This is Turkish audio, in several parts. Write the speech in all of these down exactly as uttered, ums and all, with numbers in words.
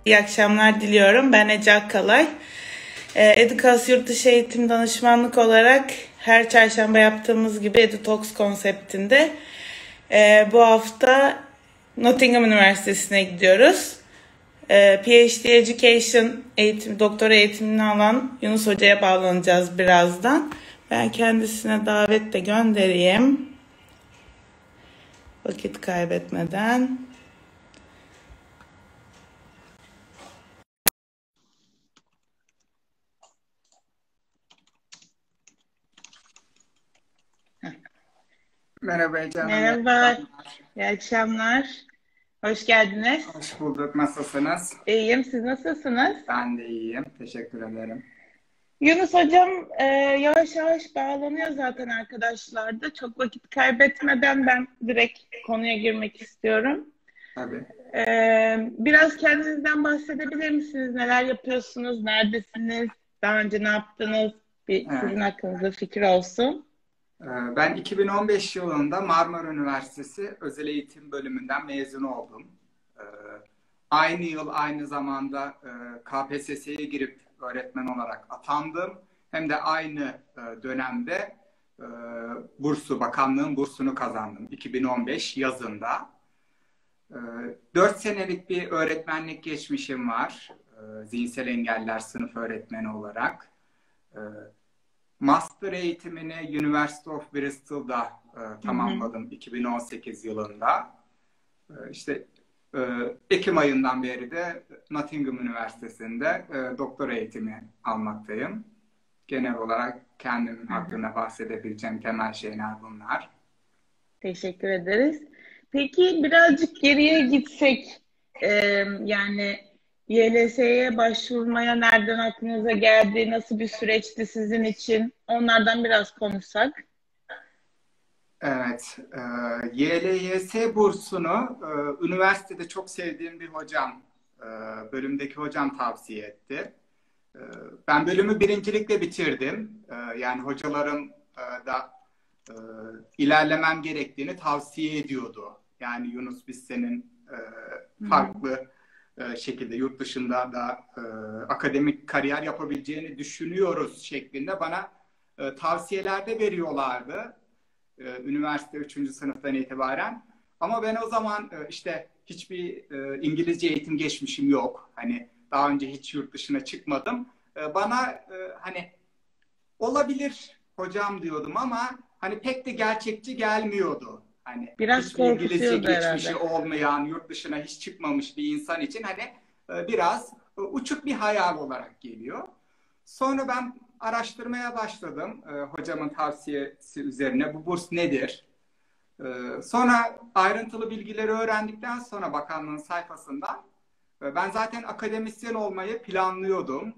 İyi akşamlar diliyorum. Ben Ece Akkalay. Ee, Edukas Yurtdışı Eğitim Danışmanlık olarak her çarşamba yaptığımız gibi EduTalks konseptinde e, bu hafta Nottingham Üniversitesi'ne gidiyoruz. E, PhD Education eğitim, doktora eğitimini alan Yunus Hoca'ya bağlanacağız birazdan. Ben kendisine davet de göndereyim. Vakit kaybetmeden. Merhaba Ece Hanım. Merhaba, iyi akşamlar. Hoş geldiniz. Hoş bulduk. Nasılsınız? İyiyim, siz nasılsınız? Ben de iyiyim. Teşekkür ederim. Yunus Hocam e, yavaş yavaş bağlanıyor zaten arkadaşlar da. Çok vakit kaybetmeden ben direkt konuya girmek istiyorum. Tabii. E, biraz kendinizden bahsedebilir misiniz? Neler yapıyorsunuz? Neredesiniz? Daha önce ne yaptınız? Bir Evet. sizin hakkınızda fikir olsun. Ben iki bin on beş yılında Marmara Üniversitesi Özel Eğitim Bölümünden mezun oldum. Aynı yıl aynı zamanda K P S S'ye girip öğretmen olarak atandım. Hem de aynı dönemde bursu, bakanlığın bursunu kazandım iki bin on beş yazında. Dört senelik bir öğretmenlik geçmişim var. Zihinsel engeller sınıf öğretmeni olarak. Master eğitimini University of Bristol'da e, tamamladım. Hı hı. iki bin on sekiz yılında. E, işte e, Ekim ayından beri de Nottingham Üniversitesi'nde e, doktora eğitimi almaktayım. Genel olarak kendimin hakkında bahsedebileceğim temel şeyler bunlar. Teşekkür ederiz. Peki birazcık geriye gitsek, e, yani Y L S'ye başvurmaya nereden aklınıza geldi? Nasıl bir süreçti sizin için? Onlardan biraz konuşsak. Evet. E, Y L Y S bursunu e, üniversitede çok sevdiğim bir hocam, e, bölümdeki hocam tavsiye etti. E, ben bölümü birincilikle bitirdim. E, yani hocalarım e, da e, ilerlemem gerektiğini tavsiye ediyordu. Yani Yunus, biz senin e, farklı hmm. şekilde yurt dışında da e, akademik kariyer yapabileceğini düşünüyoruz şeklinde bana e, tavsiyelerde veriyorlardı. E, üniversite üçüncü sınıftan itibaren. Ama ben o zaman e, işte hiçbir e, İngilizce eğitim geçmişim yok. Hani daha önce hiç yurt dışına çıkmadım. E, bana e, hani olabilir hocam diyordum ama hani pek de gerçekçi gelmiyordu. Hani biraz hiçbir İngilizce geçmişi herhalde. olmayan, yurt dışına hiç çıkmamış bir insan için hani biraz uçuk bir hayal olarak geliyor. Sonra ben araştırmaya başladım hocamın tavsiyesi üzerine. Bu burs nedir? Sonra ayrıntılı bilgileri öğrendikten sonra bakanlığın sayfasından ben zaten akademisyen olmayı planlıyordum.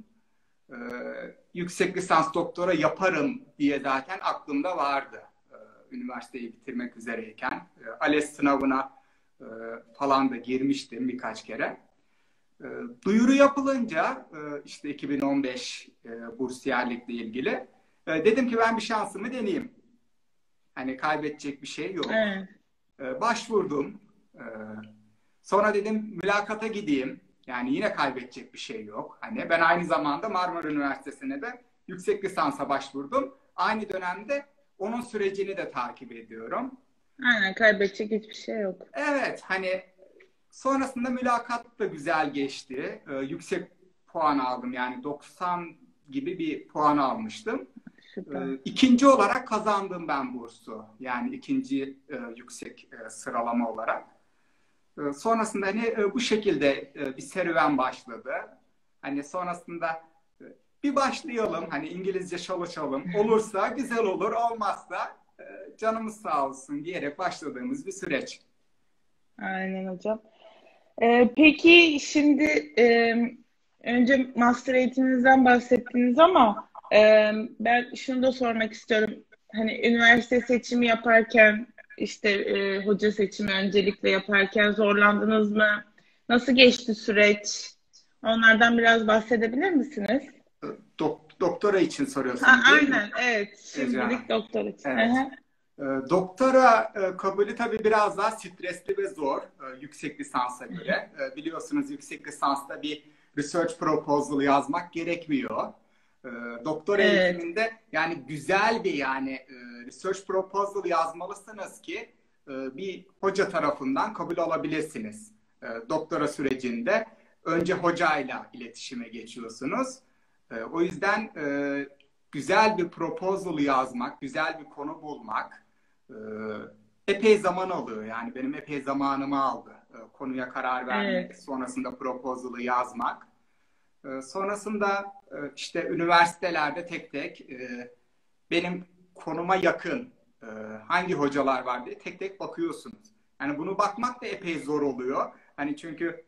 Yüksek lisans doktora yaparım diye zaten aklımda vardı. Üniversiteyi bitirmek üzereyken. ALES sınavına falan da girmiştim birkaç kere. Duyuru yapılınca işte iki bin on beş bursiyerlikle ilgili dedim ki ben bir şansımı deneyeyim. Hani kaybedecek bir şey yok. Evet. Başvurdum. Sonra dedim mülakata gideyim. Yani yine kaybedecek bir şey yok. Hani ben aynı zamanda Marmara Üniversitesi'ne de yüksek lisansa başvurdum. Aynı dönemde onun sürecini de takip ediyorum. Aynen, kaybedecek hiçbir şey yok. Evet, hani sonrasında mülakat da güzel geçti. Ee, yüksek puan aldım. Yani doksan gibi bir puan almıştım. Süper. Ee, ikinci olarak kazandım ben bursu. Yani ikinci e, yüksek e, sıralama olarak. Ee, sonrasında hani e, bu şekilde e, bir serüven başladı. Hani sonrasında e, bir başlayalım. Hani İngilizce çalışalım. Olursa güzel olur, olmazsa e, canımız sağ olsun diyerek başladığımız bir süreç. Aynen hocam. Ee, peki şimdi e, önce master eğitiminizden bahsettiniz ama e, ben şunu da sormak istiyorum. Hani üniversite seçimi yaparken işte e, hoca seçimi öncelikle yaparken zorlandınız mı? Nasıl geçti süreç? Onlardan biraz bahsedebilir misiniz? Dok doktora için soruyorsunuz ha, değil aynen, mi? evet. Şimdilik doktora için. Evet. E, doktora e, kabulü tabii biraz daha stresli ve zor e, yüksek lisansa göre. E, biliyorsunuz yüksek lisansta bir research proposal yazmak gerekmiyor. E, doktora Evet. eğitiminde yani güzel bir yani e, research proposal yazmalısınız ki e, bir hoca tarafından kabul alabilirsiniz. E, doktora sürecinde önce hocayla iletişime geçiyorsunuz. E, o yüzden e, güzel bir proposal yazmak, güzel bir konu bulmak e, epey zaman alıyor. Yani benim epey zamanımı aldı. E, konuya karar vermek, Evet. sonrasında proposal'ı yazmak. E, sonrasında e, işte üniversitelerde tek tek e, benim konuma yakın e, hangi hocalar var diye tek tek bakıyorsunuz. Yani bunu bakmak da epey zor oluyor. Hani çünkü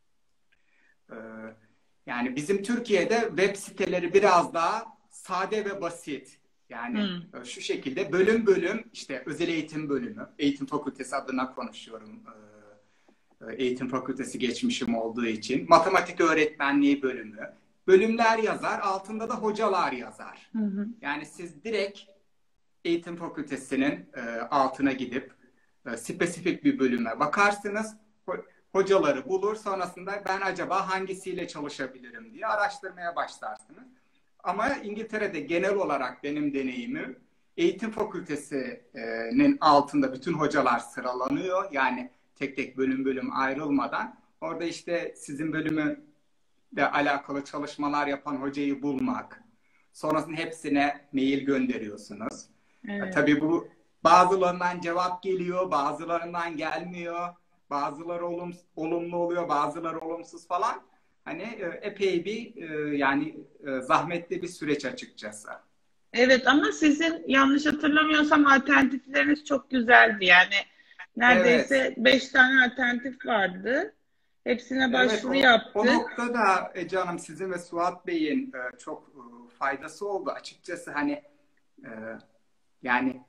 e, yani bizim Türkiye'de web siteleri biraz daha sade ve basit. Yani Hmm. e, şu şekilde bölüm bölüm işte özel eğitim bölümü, eğitim fakültesi adına konuşuyorum. E, eğitim fakültesi geçmişim olduğu için. Matematik öğretmenliği bölümü. Bölümler yazar, altında da hocalar yazar. Hı hı. Yani siz direkt eğitim fakültesinin e, altına gidip e, spesifik bir bölüme bakarsınız. Ho- hocaları bulur. Sonrasında ben acaba hangisiyle çalışabilirim diye araştırmaya başlarsınız. Ama İngiltere'de genel olarak benim deneyimim eğitim fakültesinin altında bütün hocalar sıralanıyor. Yani tek tek bölüm bölüm ayrılmadan. Orada işte sizin bölümü ile alakalı çalışmalar yapan hocayı bulmak. Sonrasında hepsine mail gönderiyorsunuz. E, Evet. tabii bu bazılarından cevap geliyor, bazılarından gelmiyor. Bazıları olum, olumlu oluyor, bazıları olumsuz falan. Hani e, epey bir e, yani e, zahmetli bir süreç açıkçası. Evet ama sizin yanlış hatırlamıyorsam alternatifleriniz çok güzeldi. Yani Evet, neredeyse beş tane alternatif vardı. Hepsine evet başvuru o, o yaptık. noktada Ece Hanım sizin ve Suat Bey'in e, çok e, faydası oldu. Açıkçası hani e, yani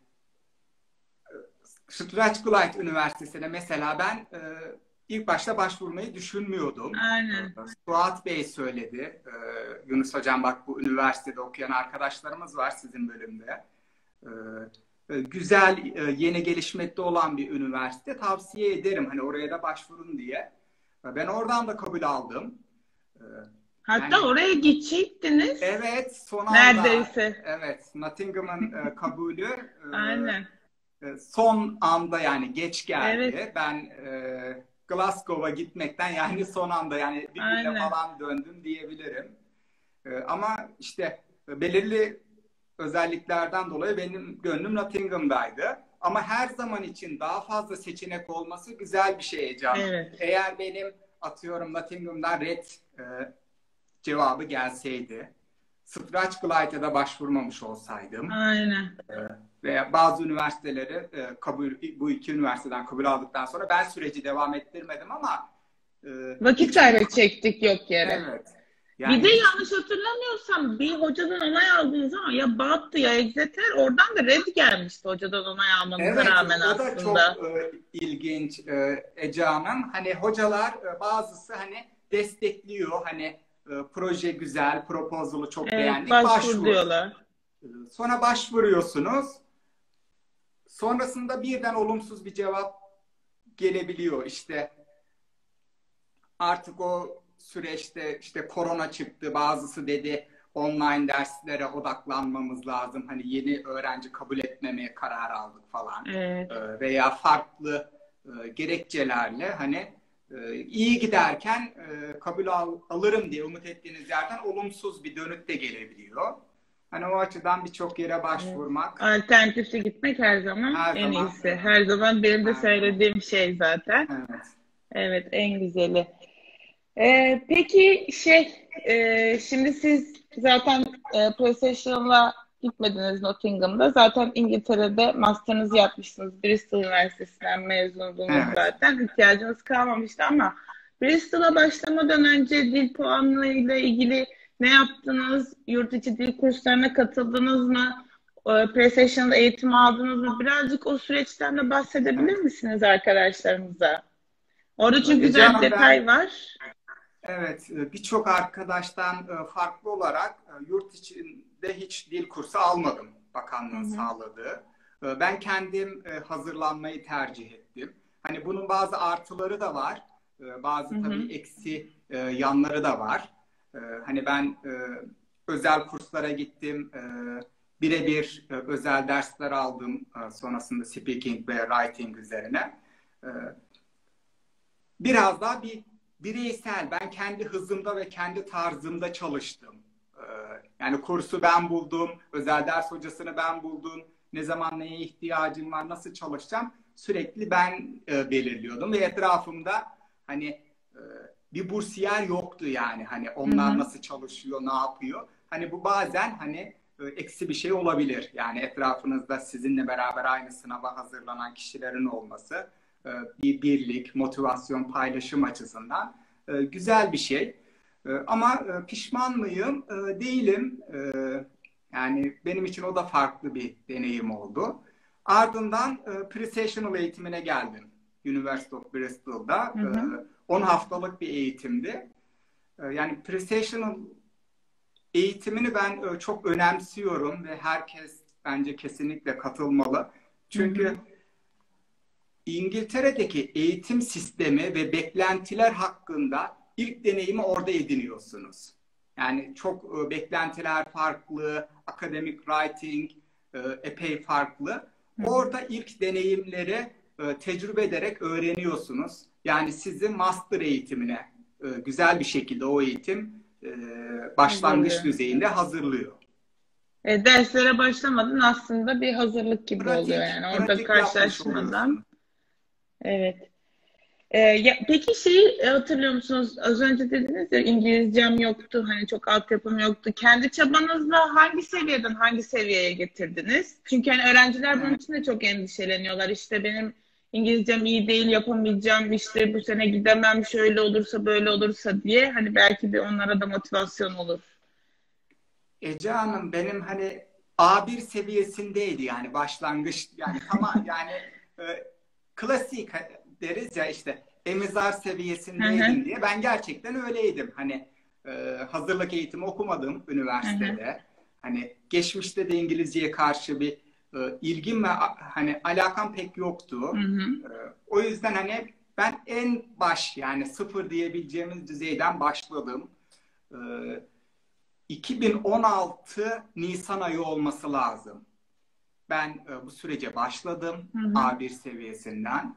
Strathclyde Üniversitesi'ne mesela ben e, ilk başta başvurmayı düşünmüyordum. E, Aynen. Suat Bey söyledi. E, Yunus Hocam bak bu üniversitede okuyan arkadaşlarımız var sizin bölümde. E, e, güzel, e, yeni gelişmekte olan bir üniversite. Tavsiye ederim hani oraya da başvurun diye. E, ben oradan da kabul aldım. E, Hatta yani oraya gidecektiniz. evet son anda Neredeyse. evet Nottingham'ın e, kabulü e, Aynen. e, son anda yani geç Evet. geldi. Ben e, Glasgow'a gitmekten yani son anda yani bir günde Aynen. falan döndüm diyebilirim. E, ama işte e, belirli özelliklerden dolayı benim gönlüm Nottingham'daydı. Ama her zaman için daha fazla seçenek olması güzel bir şey canım. Evet. Eğer benim atıyorum Nottingham'dan red e, cevabı gelseydi, Strathclyde'a da başvurmamış olsaydım, Aynen. e, veya bazı üniversiteleri e, kabul bu iki üniversiteden kabul aldıktan sonra ben süreci devam ettirmedim ama e, Vakit hiç kaybedecektik yok yere. evet Bir yani de hiç yanlış hatırlamıyorsam bir hocadan onay aldığınız zaman ya Baat'tı ya Exeter oradan da red gelmişti hocadan onay almanıza evet rağmen o da çok aslında. e, ilginç e, Ece Hanım. Hani hocalar e, bazısı hani destekliyor hani e, proje güzel, proposal'ı çok Evet, beğendik, başvur başvur. diyorlar. E, Sonra başvuruyorsunuz. Sonrasında birden olumsuz bir cevap gelebiliyor. İşte artık o süreçte işte korona çıktı. Bazısı dedi online derslere odaklanmamız lazım. Hani yeni öğrenci kabul etmemeye karar aldık falan. Evet. Ee, veya farklı e, gerekçelerle hani e, iyi giderken e, kabul al, alırım diye umut ettiğiniz yerden olumsuz bir dönüt de gelebiliyor. Hani o açıdan birçok yere Evet. başvurmak Alternatifle gitmek her zaman her en zaman iyisi. Her zaman benim de her zaman söylediğim şey zaten. evet. Evet, en güzeli. Ee, peki şey, e, şimdi siz zaten e, PlayStation'la gitmediniz Nottingham'da. Zaten İngiltere'de master'ınızı yapmışsınız. Bristol Üniversitesi'nden mezundunuz Evet. zaten. İhtiyacınız kalmamıştı ama Bristol'a başlamadan önce dil puanıyla ilgili ne yaptınız? Yurt içi dil kurslarına katıldınız mı? E, PlayStation'da eğitim aldınız mı? Birazcık o süreçten de bahsedebilir Evet. misiniz arkadaşlarımıza? Orada çünkü Ece güzel bir Hanım ben detay var. evet, e, birçok arkadaştan e, farklı olarak e, yurt içinde hiç dil kursu almadım Hı bakanlığın hı. sağladığı. E, ben kendim e, hazırlanmayı tercih ettim. Hani bunun bazı artıları da var. E, bazı Hı hı. tabii eksi e, yanları da var. E, hani ben e, özel kurslara gittim. E, birebir e, özel dersler aldım. E, sonrasında speaking ve writing üzerine. E, biraz daha bir bireysel, ben kendi hızımda ve kendi tarzımda çalıştım. Ee, yani kursu ben buldum, özel ders hocasını ben buldum. Ne zaman neye ihtiyacım var, nasıl çalışacağım sürekli ben e, belirliyordum. Ve etrafımda hani e, bir bursiyer yoktu yani. Hani Hı onlar hı. nasıl çalışıyor, ne yapıyor. Hani bu bazen hani e, eksi bir şey olabilir. Yani etrafınızda sizinle beraber aynı sınava hazırlanan kişilerin olması e, bir birlik, motivasyon, paylaşım açısından e, güzel bir şey. E, ama e, pişman mıyım? E, değilim. E, yani benim için o da farklı bir deneyim oldu. Ardından e, pre-sessional eğitimine geldim. University of Bristol'da. Hı E, hı. on haftalık bir eğitimdi. E, yani pre-sessional eğitimini ben e, çok önemsiyorum ve herkes bence kesinlikle katılmalı. Hı hı. Çünkü İngiltere'deki eğitim sistemi ve beklentiler hakkında ilk deneyimi orada ediniyorsunuz. Yani çok e, beklentiler farklı, akademik writing e, epey farklı. Hı hı. Orada ilk deneyimleri e, tecrübe ederek öğreniyorsunuz. Yani sizi master eğitimine e, güzel bir şekilde o eğitim e, başlangıç Hazırlıyor. düzeyinde hazırlıyor. E, derslere başlamadan aslında bir hazırlık gibi oluyor Pratik, yani. Orada pratik yapmış karşılaşmadan. oluyorsunuz. Evet. E, ya, peki şeyi e, hatırlıyor musunuz? Az önce dediniz ya İngilizcem yoktu. Hani çok altyapım yoktu. Kendi çabanızla hangi seviyeden hangi seviyeye getirdiniz? Çünkü hani öğrenciler bunun Evet. için de çok endişeleniyorlar. İşte benim İngilizcem iyi değil, yapamayacağım. İşte bu sene gidemem, şöyle olursa böyle olursa diye. Hani belki bir onlara da motivasyon olur. Ece Hanım benim hani A bir seviyesindeydi yani başlangıç yani tamam yani e, klasik deriz ya işte emizar Hı hı, seviyesindeydim diye ben gerçekten öyleydim. Hani e, hazırlık eğitimi okumadım hı hı, üniversitede. Hani geçmişte de İngilizceye karşı bir e, ilgim ve a- hani alakam pek hı yoktu. hı. E, o yüzden hani ben en baş yani sıfır diyebileceğimiz düzeyden başladım. E, iki bin on altı Nisan ayı olması lazım. Ben e, bu sürece başladım Hı hı. A bir seviyesinden.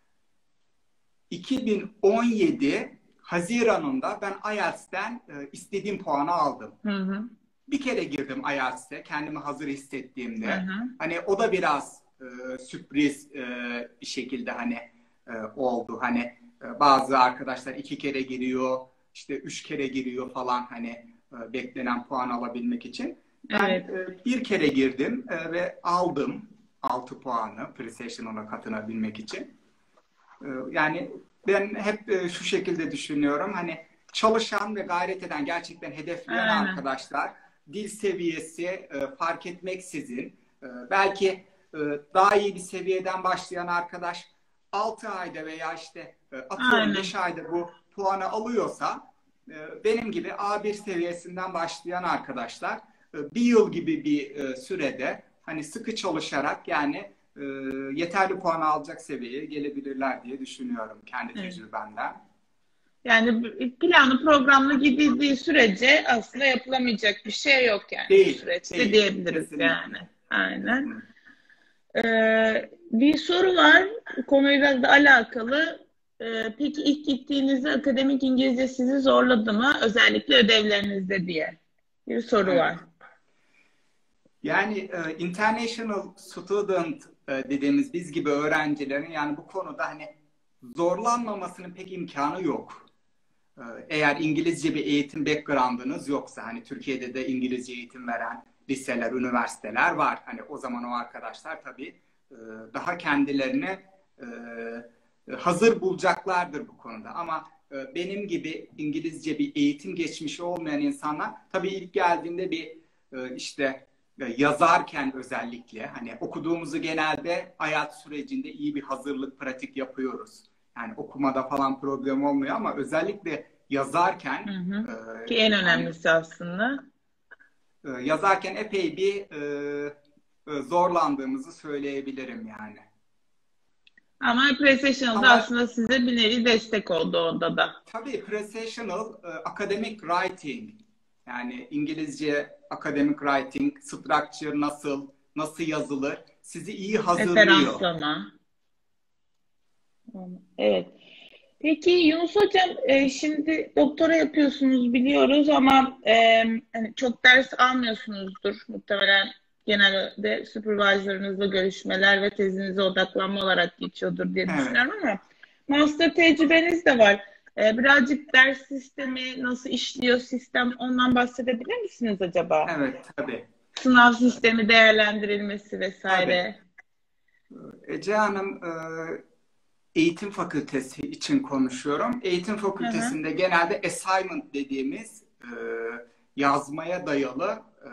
iki bin on yedi Haziran'ında ben I E L T S'ten e, istediğim puanı aldım. Hı hı. Bir kere girdim I E L T S'e kendimi hazır Hı hissettiğimde. hı. Hani o da biraz e, sürpriz e, bir şekilde hani e, oldu. Hani e, bazı arkadaşlar iki kere giriyor, işte üç kere giriyor falan hani e, beklenen puan alabilmek için. Ben Evet. e, bir kere girdim e, ve aldım altı puanı pre-sessional'a katılabilmek için. E, yani ben hep e, şu şekilde düşünüyorum. Hani çalışan ve gayret eden, gerçekten hedefleyen Aynen. arkadaşlar dil seviyesi e, fark etmeksizin e, belki e, daha iyi bir seviyeden başlayan arkadaş altı ayda veya işte e, atıyorum Aynen. beş ayda bu puanı alıyorsa e, benim gibi A bir seviyesinden başlayan arkadaşlar e, bir yıl gibi bir e, sürede hani sıkı çalışarak yani e, yeterli puan alacak seviyeye gelebilirler diye düşünüyorum kendi Evet. tecrübemden. Yani planlı programlı gidildiği sürece aslında yapılamayacak bir şey yok yani bu Değil, süreçte değil. diyebiliriz yani. Kesinlikle. Aynen. Kesinlikle. Ee, bir soru var konuyla da alakalı. Ee, peki ilk gittiğinizde akademik İngilizce sizi zorladı mı? Özellikle ödevlerinizde diye bir soru Evet. var. Yani e, international student e, dediğimiz biz gibi öğrencilerin yani bu konuda hani zorlanmamasının pek imkanı yok. E, eğer İngilizce bir eğitim background'ınız yoksa hani Türkiye'de de İngilizce eğitim veren liseler, üniversiteler var. Hani o zaman o arkadaşlar tabii e, daha kendilerini e, hazır bulacaklardır bu konuda. Ama e, benim gibi İngilizce bir eğitim geçmişi olmayan insanlar tabii ilk geldiğinde bir e, işte e, yazarken özellikle hani okuduğumuzu genelde hayat sürecinde iyi bir hazırlık, pratik yapıyoruz. Yani okumada falan problem olmuyor ama özellikle yazarken Hı hı. e, Ki en yani önemlisi aslında. e, yazarken epey bir e, e, zorlandığımızı söyleyebilirim yani. Ama Precisional'da Ama aslında size bir nevi destek oldu onda da. tabii Precisional e, academic writing, yani İngilizce academic writing, structure nasıl, nasıl yazılır, sizi iyi hazırlıyor. Referanslama. Evet. Peki Yunus Hocam, e, şimdi doktora yapıyorsunuz biliyoruz ama e, hani çok ders almıyorsunuzdur muhtemelen, genelde supervisor'ınızla görüşmeler ve tezinize odaklanma olarak geçiyordur diye Evet, düşünüyorum ama master tecrübeniz de var. E, birazcık ders sistemi nasıl işliyor, sistem, ondan bahsedebilir misiniz acaba? evet tabii. Sınav sistemi değerlendirilmesi Tabii. vesaire. Ece Hanım, e, eğitim fakültesi için konuşuyorum. Eğitim Hı hı. fakültesinde genelde assignment dediğimiz e, yazmaya dayalı, e,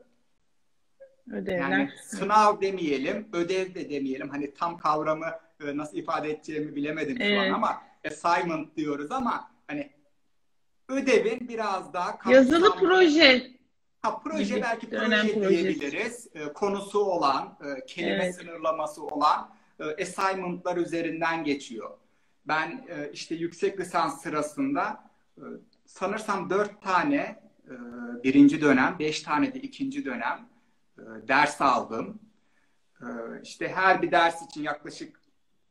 Ödevler. yani Evet. sınav demeyelim, ödev de demeyelim. Hani tam kavramı e, nasıl ifade edeceğimi bilemedim şu an Evet. ama assignment diyoruz ama hani ödevin biraz daha Yazılı kapsamlı, proje ha, proje, gibi. belki Dönem proje projesi. diyebiliriz. E, konusu olan, e, kelime Evet. sınırlaması olan e, assignment'lar üzerinden geçiyor. Ben e, işte yüksek lisans sırasında e, sanırsam dört tane e, birinci dönem, beş tane de ikinci dönem e, ders aldım. E, işte her bir ders için yaklaşık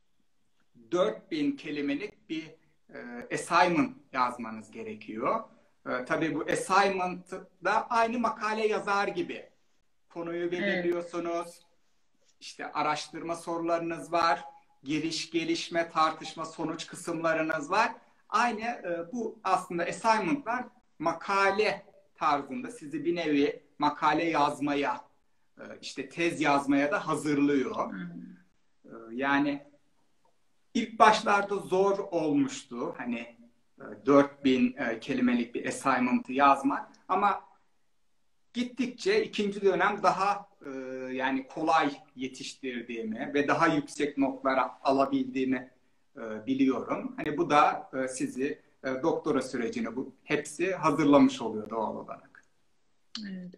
dört bin kelimelik bir e, assignment yazmanız gerekiyor. E, tabii bu assignment'da aynı makale yazar gibi konuyu Evet. belirliyorsunuz. İşte araştırma sorularınız var. Giriş, gelişme, tartışma, sonuç kısımlarınız var. Aynı e, bu aslında assignment'lar makale tarzında sizi bir nevi makale yazmaya, e, işte tez yazmaya da hazırlıyor. Hmm. E, yani İlk başlarda zor olmuştu. Hani e, dört bin e, kelimelik bir assignment'ı yazmak. Ama gittikçe ikinci dönem daha e, yani kolay yetiştirdiğimi ve daha yüksek notlar alabildiğimi e, biliyorum. Hani bu da e, sizi e, doktora sürecine bu hepsi hazırlamış oluyor doğal olarak. Evet.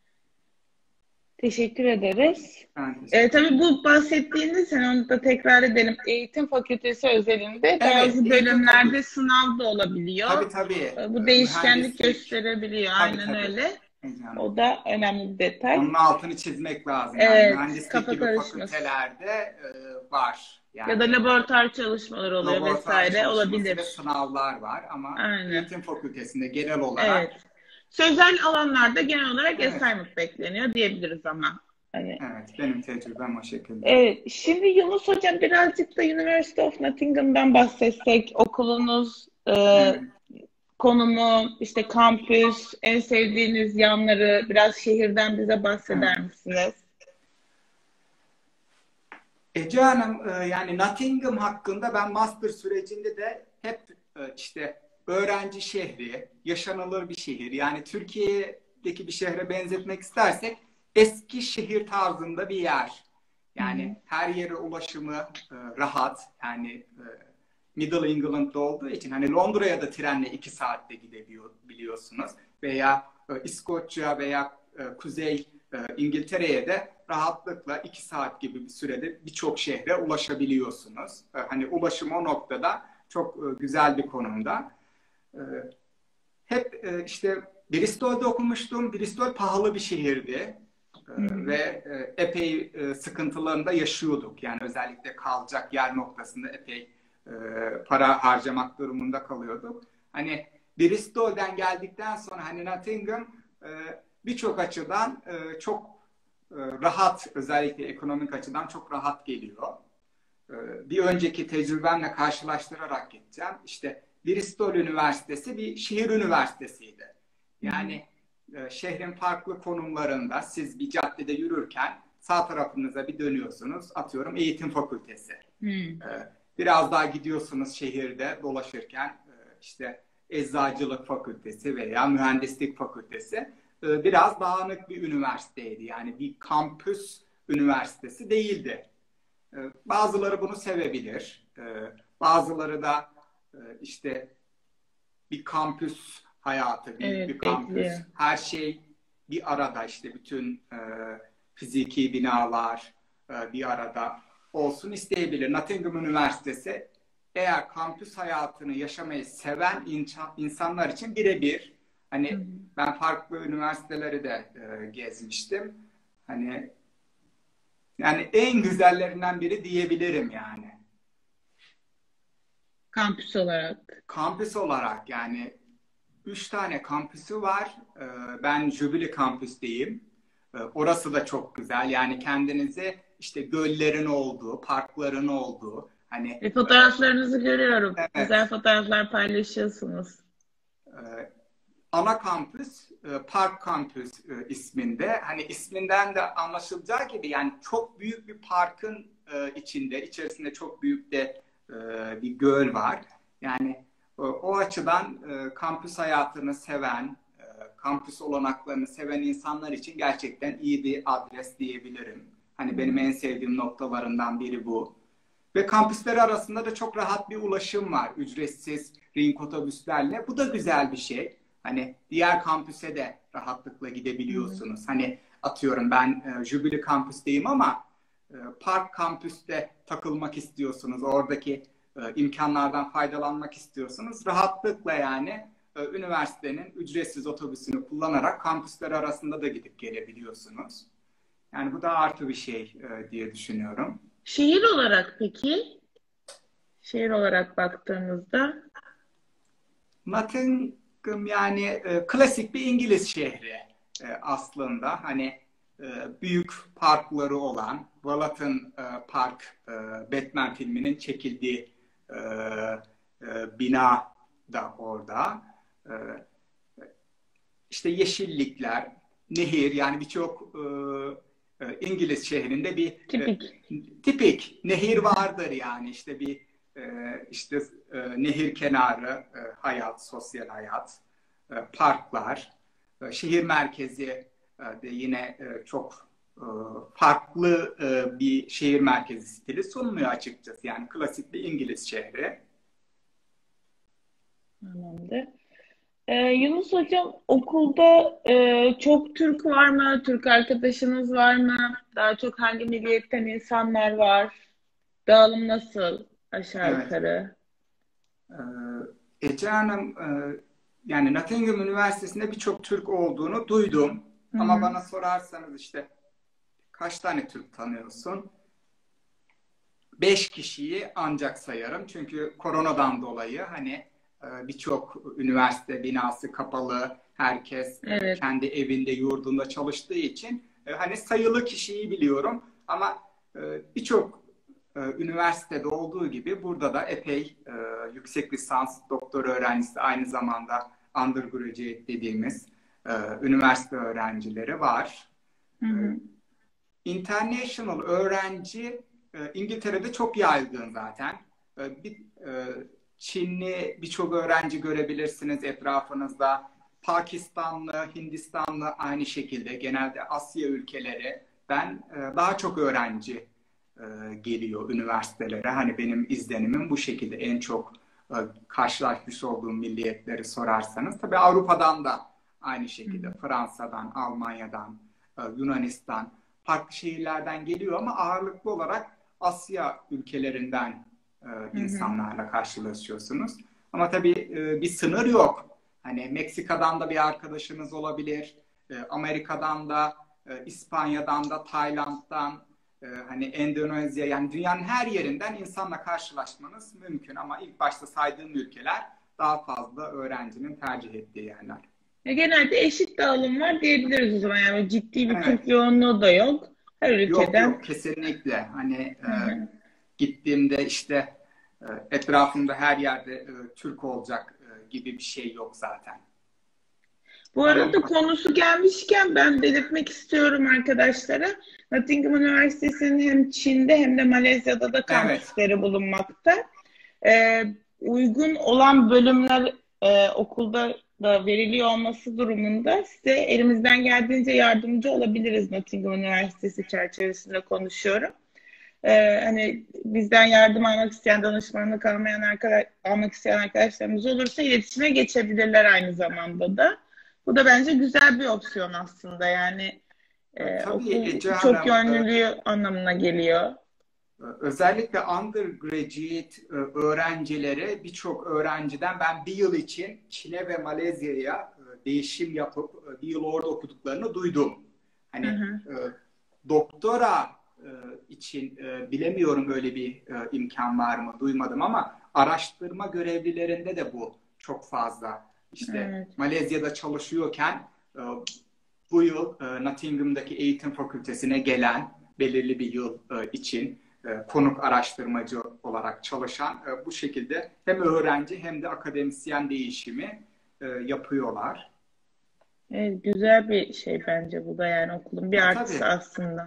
Teşekkür ederiz. Ben E, teşekkür tabii ederim. bu bahsettiğiniz, hani onu da tekrar edelim. Eğitim fakültesi özelinde Evet, bazı eğitim bölümlerde fakültesi. sınav da Tabii olabiliyor. tabii. E, E, bu değişkenlik mühendislik. gösterebiliyor. Tabii Aynen tabii. öyle. Heyecanım. O da önemli bir detay. Onun altını çizmek lazım. Yani Evet, mühendislik kafa gibi karışması. fakültelerde e, var. Ya da Yani laboratuvar çalışmaları oluyor laboratuvar vesaire, çalışması ve olabilir. sınavlar var ama Aynen. eğitim fakültesinde genel olarak Evet. Sözel alanlarda genel olarak evet, assignment bekleniyor diyebiliriz ama. Hani evet benim tecrübem o şekilde. evet, şimdi Yunus Hocam birazcık da University of Nottingham'dan bahsetsek, okulunuz, e, Evet. konumu, işte kampüs, en sevdiğiniz yanları, biraz şehirden bize Evet. bahseder misiniz? Ece Hanım, e, yani Nottingham hakkında ben master sürecinde de hep e, işte öğrenci şehri, yaşanılır bir şehir. Yani Türkiye'deki bir şehre benzetmek istersek eski şehir tarzında bir yer. Hı hı. Yani her yere ulaşımı e, rahat. Yani e, Middle England'da olduğu için hani Londra'ya da trenle iki saatte gidebiliyorsunuz. Veya e, İskoçya veya e, Kuzey e, İngiltere'ye de rahatlıkla iki saat gibi bir sürede birçok şehre ulaşabiliyorsunuz. E, hani ulaşım o noktada çok e, güzel bir konumda. E, hep e, işte Bristol'da okumuştum. Bristol pahalı bir şehirdi. E, Hı hı. ve e, epey e, sıkıntılarında yaşıyorduk. Yani özellikle kalacak yer noktasında epey e, para harcamak durumunda kalıyorduk. Hani Bristol'den geldikten sonra hani Nottingham e, birçok açıdan e, çok e, rahat, özellikle ekonomik açıdan çok rahat geliyor. E, bir önceki tecrübemle karşılaştırarak gideceğim. İşte Bristol Üniversitesi bir şehir üniversitesiydi. Hı hı. Yani e, şehrin farklı konumlarında siz bir caddede yürürken sağ tarafınıza bir dönüyorsunuz. Atıyorum eğitim fakültesi. Hı. E, biraz daha gidiyorsunuz şehirde dolaşırken e, işte eczacılık fakültesi veya mühendislik fakültesi. E, biraz dağınık bir üniversiteydi. Yani bir kampüs üniversitesi değildi. E, bazıları bunu sevebilir. E, bazıları da e, işte bir kampüs hayatı, büyük bir Evet, kampüs. bekliyor. Her şey bir arada, işte bütün e, fiziki binalar e, bir arada olsun isteyebilir. Nottingham Üniversitesi eğer kampüs hayatını yaşamayı seven insanlar için birebir. Hani ben farklı üniversiteleri de e, gezmiştim. Hani yani en güzellerinden biri diyebilirim yani. Kampüs olarak. Kampüs olarak yani üç tane kampüsü var. E, ben Jubilee kampüsteyim. E, orası da çok güzel. Yani kendinizi işte göllerin olduğu, parkların olduğu. Hani Ve fotoğraflarınızı görüyorum. evet. Güzel fotoğraflar paylaşıyorsunuz. E, ana kampüs e, Park Kampüs e, isminde. Hani isminden de anlaşılacağı gibi yani çok büyük bir parkın e, içinde, içerisinde çok büyük de e, bir göl var. Yani o, o açıdan e, kampüs hayatını seven, e, kampüs olanaklarını seven insanlar için gerçekten iyi bir adres diyebilirim. Hani benim en sevdiğim noktalarından biri bu. Ve kampüsler arasında da çok rahat bir ulaşım var. Ücretsiz ring otobüslerle. Bu da güzel bir şey. Hani diğer kampüse de rahatlıkla gidebiliyorsunuz. Hı. Hani atıyorum ben e, Jubilee kampüsteyim ama e, Park kampüste takılmak istiyorsunuz. Oradaki e, imkanlardan faydalanmak istiyorsunuz. Rahatlıkla yani e, üniversitenin ücretsiz otobüsünü kullanarak kampüsler arasında da gidip gelebiliyorsunuz. Yani bu da artı bir şey e, diye düşünüyorum. Şehir olarak peki? Şehir olarak baktığımızda? Nottingham yani e, klasik bir İngiliz şehri e, aslında. Hani e, büyük parkları olan Wollaton e, Park e, Batman filminin çekildiği e, e, bina da orada. E, işte yeşillikler, nehir yani birçok e, e, İngiliz şehrinde bir tipik. E, tipik nehir vardır yani işte bir e, işte e, nehir kenarı e, hayat, sosyal hayat, e, parklar, e, şehir merkezi e, de yine e, çok e, farklı e, bir şehir merkezi stili sunmuyor açıkçası. Yani klasik bir İngiliz şehri. Anladım. Ee, Yunus Hocam okulda e, çok Türk var mı? Türk arkadaşınız var mı? Daha çok hangi milliyetten insanlar var? Dağılım nasıl aşağı Evet. yukarı? Ee, Ece Hanım, e, yani Nottingham Üniversitesi'nde birçok Türk olduğunu duydum. Hı Ama hı. bana sorarsanız işte kaç tane Türk tanıyorsun? Beş kişiyi ancak sayarım. Çünkü koronadan dolayı hani e, birçok üniversite binası kapalı. Herkes e, Evet. kendi evinde, yurdunda çalıştığı için e, hani sayılı kişiyi biliyorum. Ama e, birçok e, üniversitede olduğu gibi burada da epey e, yüksek lisans, doktor öğrencisi aynı zamanda undergraduate dediğimiz e, üniversite öğrencileri var. Hı hı. E, International öğrenci e, İngiltere'de çok yaygın zaten. E, bir, e, Çinli birçok öğrenci görebilirsiniz etrafınızda. Pakistanlı, Hindistanlı aynı şekilde. Genelde Asya ülkeleri. Ben e, daha çok öğrenci e, geliyor üniversitelere. Hani benim izlenimim bu şekilde. En çok e, karşılaşmış olduğum milliyetleri sorarsanız. Tabii Avrupa'dan da aynı şekilde. Fransa'dan, Almanya'dan, e, Yunanistan, farklı şehirlerden geliyor ama ağırlıklı olarak Asya ülkelerinden e, insanlarla karşılaşıyorsunuz. Ama tabii e, bir sınır yok. Hani Meksika'dan da bir arkadaşınız olabilir. E, Amerika'dan da, e, İspanya'dan da, Tayland'dan, e, hani Endonezya yani dünyanın her yerinden insanla karşılaşmanız mümkün. Ama ilk başta saydığım ülkeler daha fazla öğrencinin tercih ettiği yerler. Ya genelde eşit dağılım var diyebiliriz o zaman. Yani ciddi bir Evet. Türk yoğunluğu da yok. Her Yok ülkeden. yok kesinlikle. Hani Hı hı. e, gittiğimde işte e, etrafımda her yerde e, Türk olacak e, gibi bir şey yok zaten. Bu arada konusu gelmişken ben belirtmek istiyorum arkadaşlara. Nottingham Üniversitesi'nin hem Çin'de hem de Malezya'da da kampüsleri evet. bulunmakta. Ee, uygun olan bölümler e, okulda da veriliyor olması durumunda size elimizden geldiğince yardımcı olabiliriz. Nottingham Üniversitesi çerçevesinde konuşuyorum. Ee, hani bizden yardım almak isteyen, danışmanlık almayan arkadaş, almak isteyen arkadaşlarımız olursa iletişime geçebilirler aynı zamanda da. Bu da bence güzel bir opsiyon aslında. Yani E, Ee, tabii okul Ece çok Hanım, e, yönlülüğü anlamına geliyor. özellikle undergraduate e, öğrencilere birçok öğrenciden ben bir yıl için Çin'e ve Malezya'ya e, değişim yapıp e, bir yıl orada okuduklarını duydum. Hı Hani hı. e, doktora e, için e, bilemiyorum öyle bir e, imkan var mı duymadım ama araştırma görevlilerinde de bu çok fazla. İşte Evet. Malezya'da çalışıyorken e, bu yıl e, Nottingham'daki eğitim fakültesine gelen belirli bir yıl e, için e, konuk araştırmacı olarak çalışan e, bu şekilde hem öğrenci hem de akademisyen değişimi e, yapıyorlar. Evet, güzel bir şey bence bu da, yani okulun bir Ha, artısı tabii. aslında.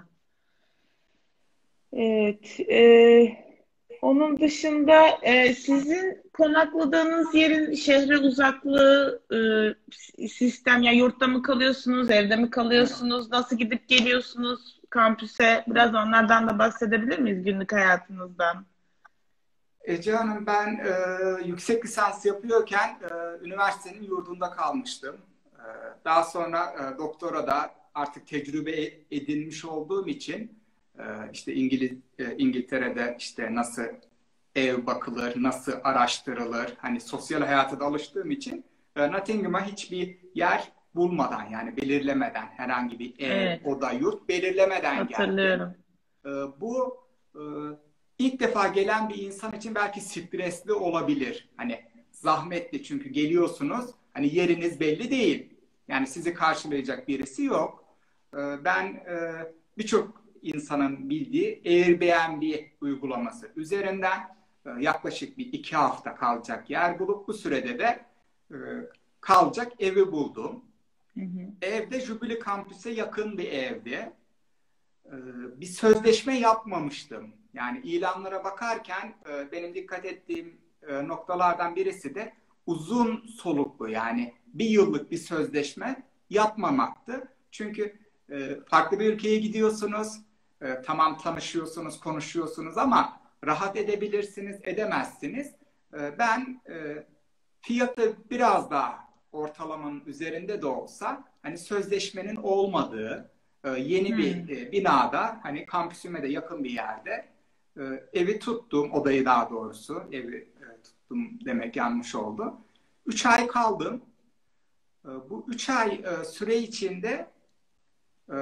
Evet. E, onun dışında e, sizin konakladığınız yerin şehre uzaklığı, e, sistem, ya yurtta mı kalıyorsunuz, evde mi kalıyorsunuz, nasıl gidip geliyorsunuz kampüse? Biraz onlardan da bahsedebilir miyiz, günlük hayatınızdan? Ece Hanım, ben e, yüksek lisans yapıyorken e, üniversitenin yurdunda kalmıştım. E, daha sonra e, doktora da artık tecrübe edinmiş olduğum için e, işte İngiliz, e, İngiltere'de işte nasıl ev bakılır, nasıl araştırılır, hani sosyal hayata da alıştığım için e, Nottingham'a hiçbir yer bulmadan, yani belirlemeden, herhangi bir ev, Evet, oda, yurt belirlemeden geldim. hatırlıyorum. E, bu e, ilk defa gelen bir insan için belki stresli olabilir. Hani zahmetli, çünkü geliyorsunuz, hani yeriniz belli değil. Yani sizi karşılayacak birisi yok. E, ben e, birçok insanın bildiği Airbnb uygulaması üzerinden e, yaklaşık bir iki hafta kalacak yer bulup bu sürede de e, kalacak evi buldum. Hı hı. Evde Jubilee Kampüs'e yakın bir evdi. Ee, bir sözleşme yapmamıştım. Yani ilanlara bakarken e, benim dikkat ettiğim e, noktalardan birisi de uzun soluklu, yani bir yıllık bir sözleşme yapmamaktı. Çünkü e, farklı bir ülkeye gidiyorsunuz, e, tamam tanışıyorsunuz, konuşuyorsunuz ama rahat edebilirsiniz, edemezsiniz. E, ben e, fiyatı biraz daha ortalamanın üzerinde de olsa, hani sözleşmenin olmadığı e, yeni bir Hmm. e, binada, hani kampüsüme de yakın bir yerde e, evi tuttum, odayı daha doğrusu evi e, tuttum demek yanlış oldu. Üç ay kaldım. E, bu üç ay e, süre içinde e,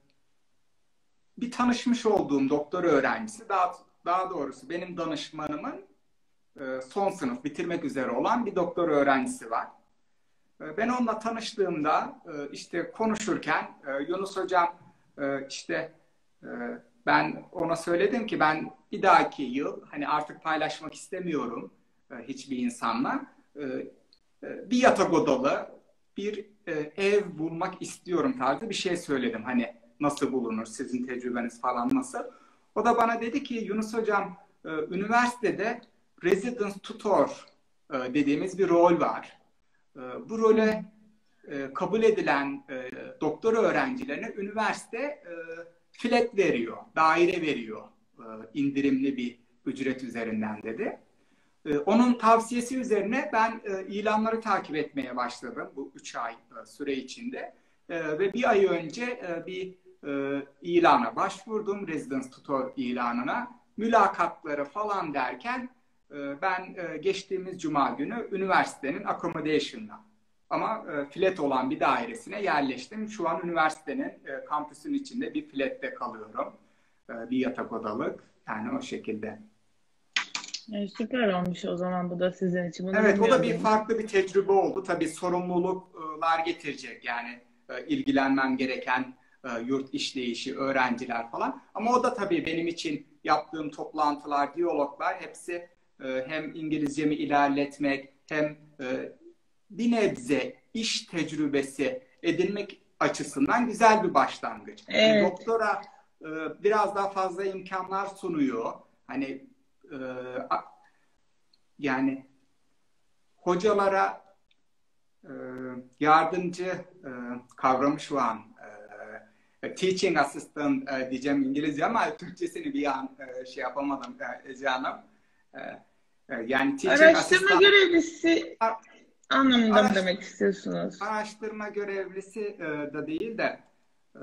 bir tanışmış olduğum doktor öğrencisi, daha daha doğrusu benim danışmanımın e, son sınıf bitirmek üzere olan bir doktor öğrencisi var. Ben onunla tanıştığımda işte konuşurken Yunus Hocam, işte ben ona söyledim ki ben bir dahaki yıl hani artık paylaşmak istemiyorum hiçbir insanla, bir yatak odalı bir ev bulmak istiyorum tarzı bir şey söyledim. Hani nasıl bulunur, sizin tecrübeniz falan nasıl? O da bana dedi ki Yunus Hocam, üniversitede residence tutor dediğimiz bir rol var. Bu role Hmm. e, kabul edilen e, doktora öğrencilerine üniversite e, flat veriyor, daire veriyor, e, indirimli bir ücret üzerinden dedi. E, onun tavsiyesi üzerine ben e, ilanları takip etmeye başladım bu üç ay e, süre içinde. E, ve bir ay önce e, bir e, ilana başvurdum, residence tutor ilanına. Mülakatları falan derken e, ben e, geçtiğimiz cuma günü üniversitenin accommodation'ına, ama e, flat olan bir dairesine yerleştim. Şu an üniversitenin e, kampüsün içinde bir flatte kalıyorum. E, bir yatak odalık. Yani o şekilde. E, süper olmuş o zaman, bu da sizin için. Bunu Evet, o da bir bilmiyordum. farklı bir tecrübe oldu. Tabii sorumluluklar getirecek. Yani e, ilgilenmem gereken e, yurt işleyişi, öğrenciler falan. Ama o da tabii benim için yaptığım toplantılar, diyaloglar hepsi e, hem İngilizcemi ilerletmek hem e, bir nebze iş tecrübesi edinmek açısından güzel bir başlangıç. Hani Evet. doktora e, biraz daha fazla imkanlar sunuyor. Hani e, yani hocalara e, yardımcı e, kavramı şu an e, teaching assistant e, diyeceğim İngilizce ama Türkçesini bir an e, şey yapamadım e, Ece Hanım. E, e, yani teaching Araştırma assistant görevlisi anlamında mı araş, demek istiyorsunuz? araştırma görevlisi e, da değil de E,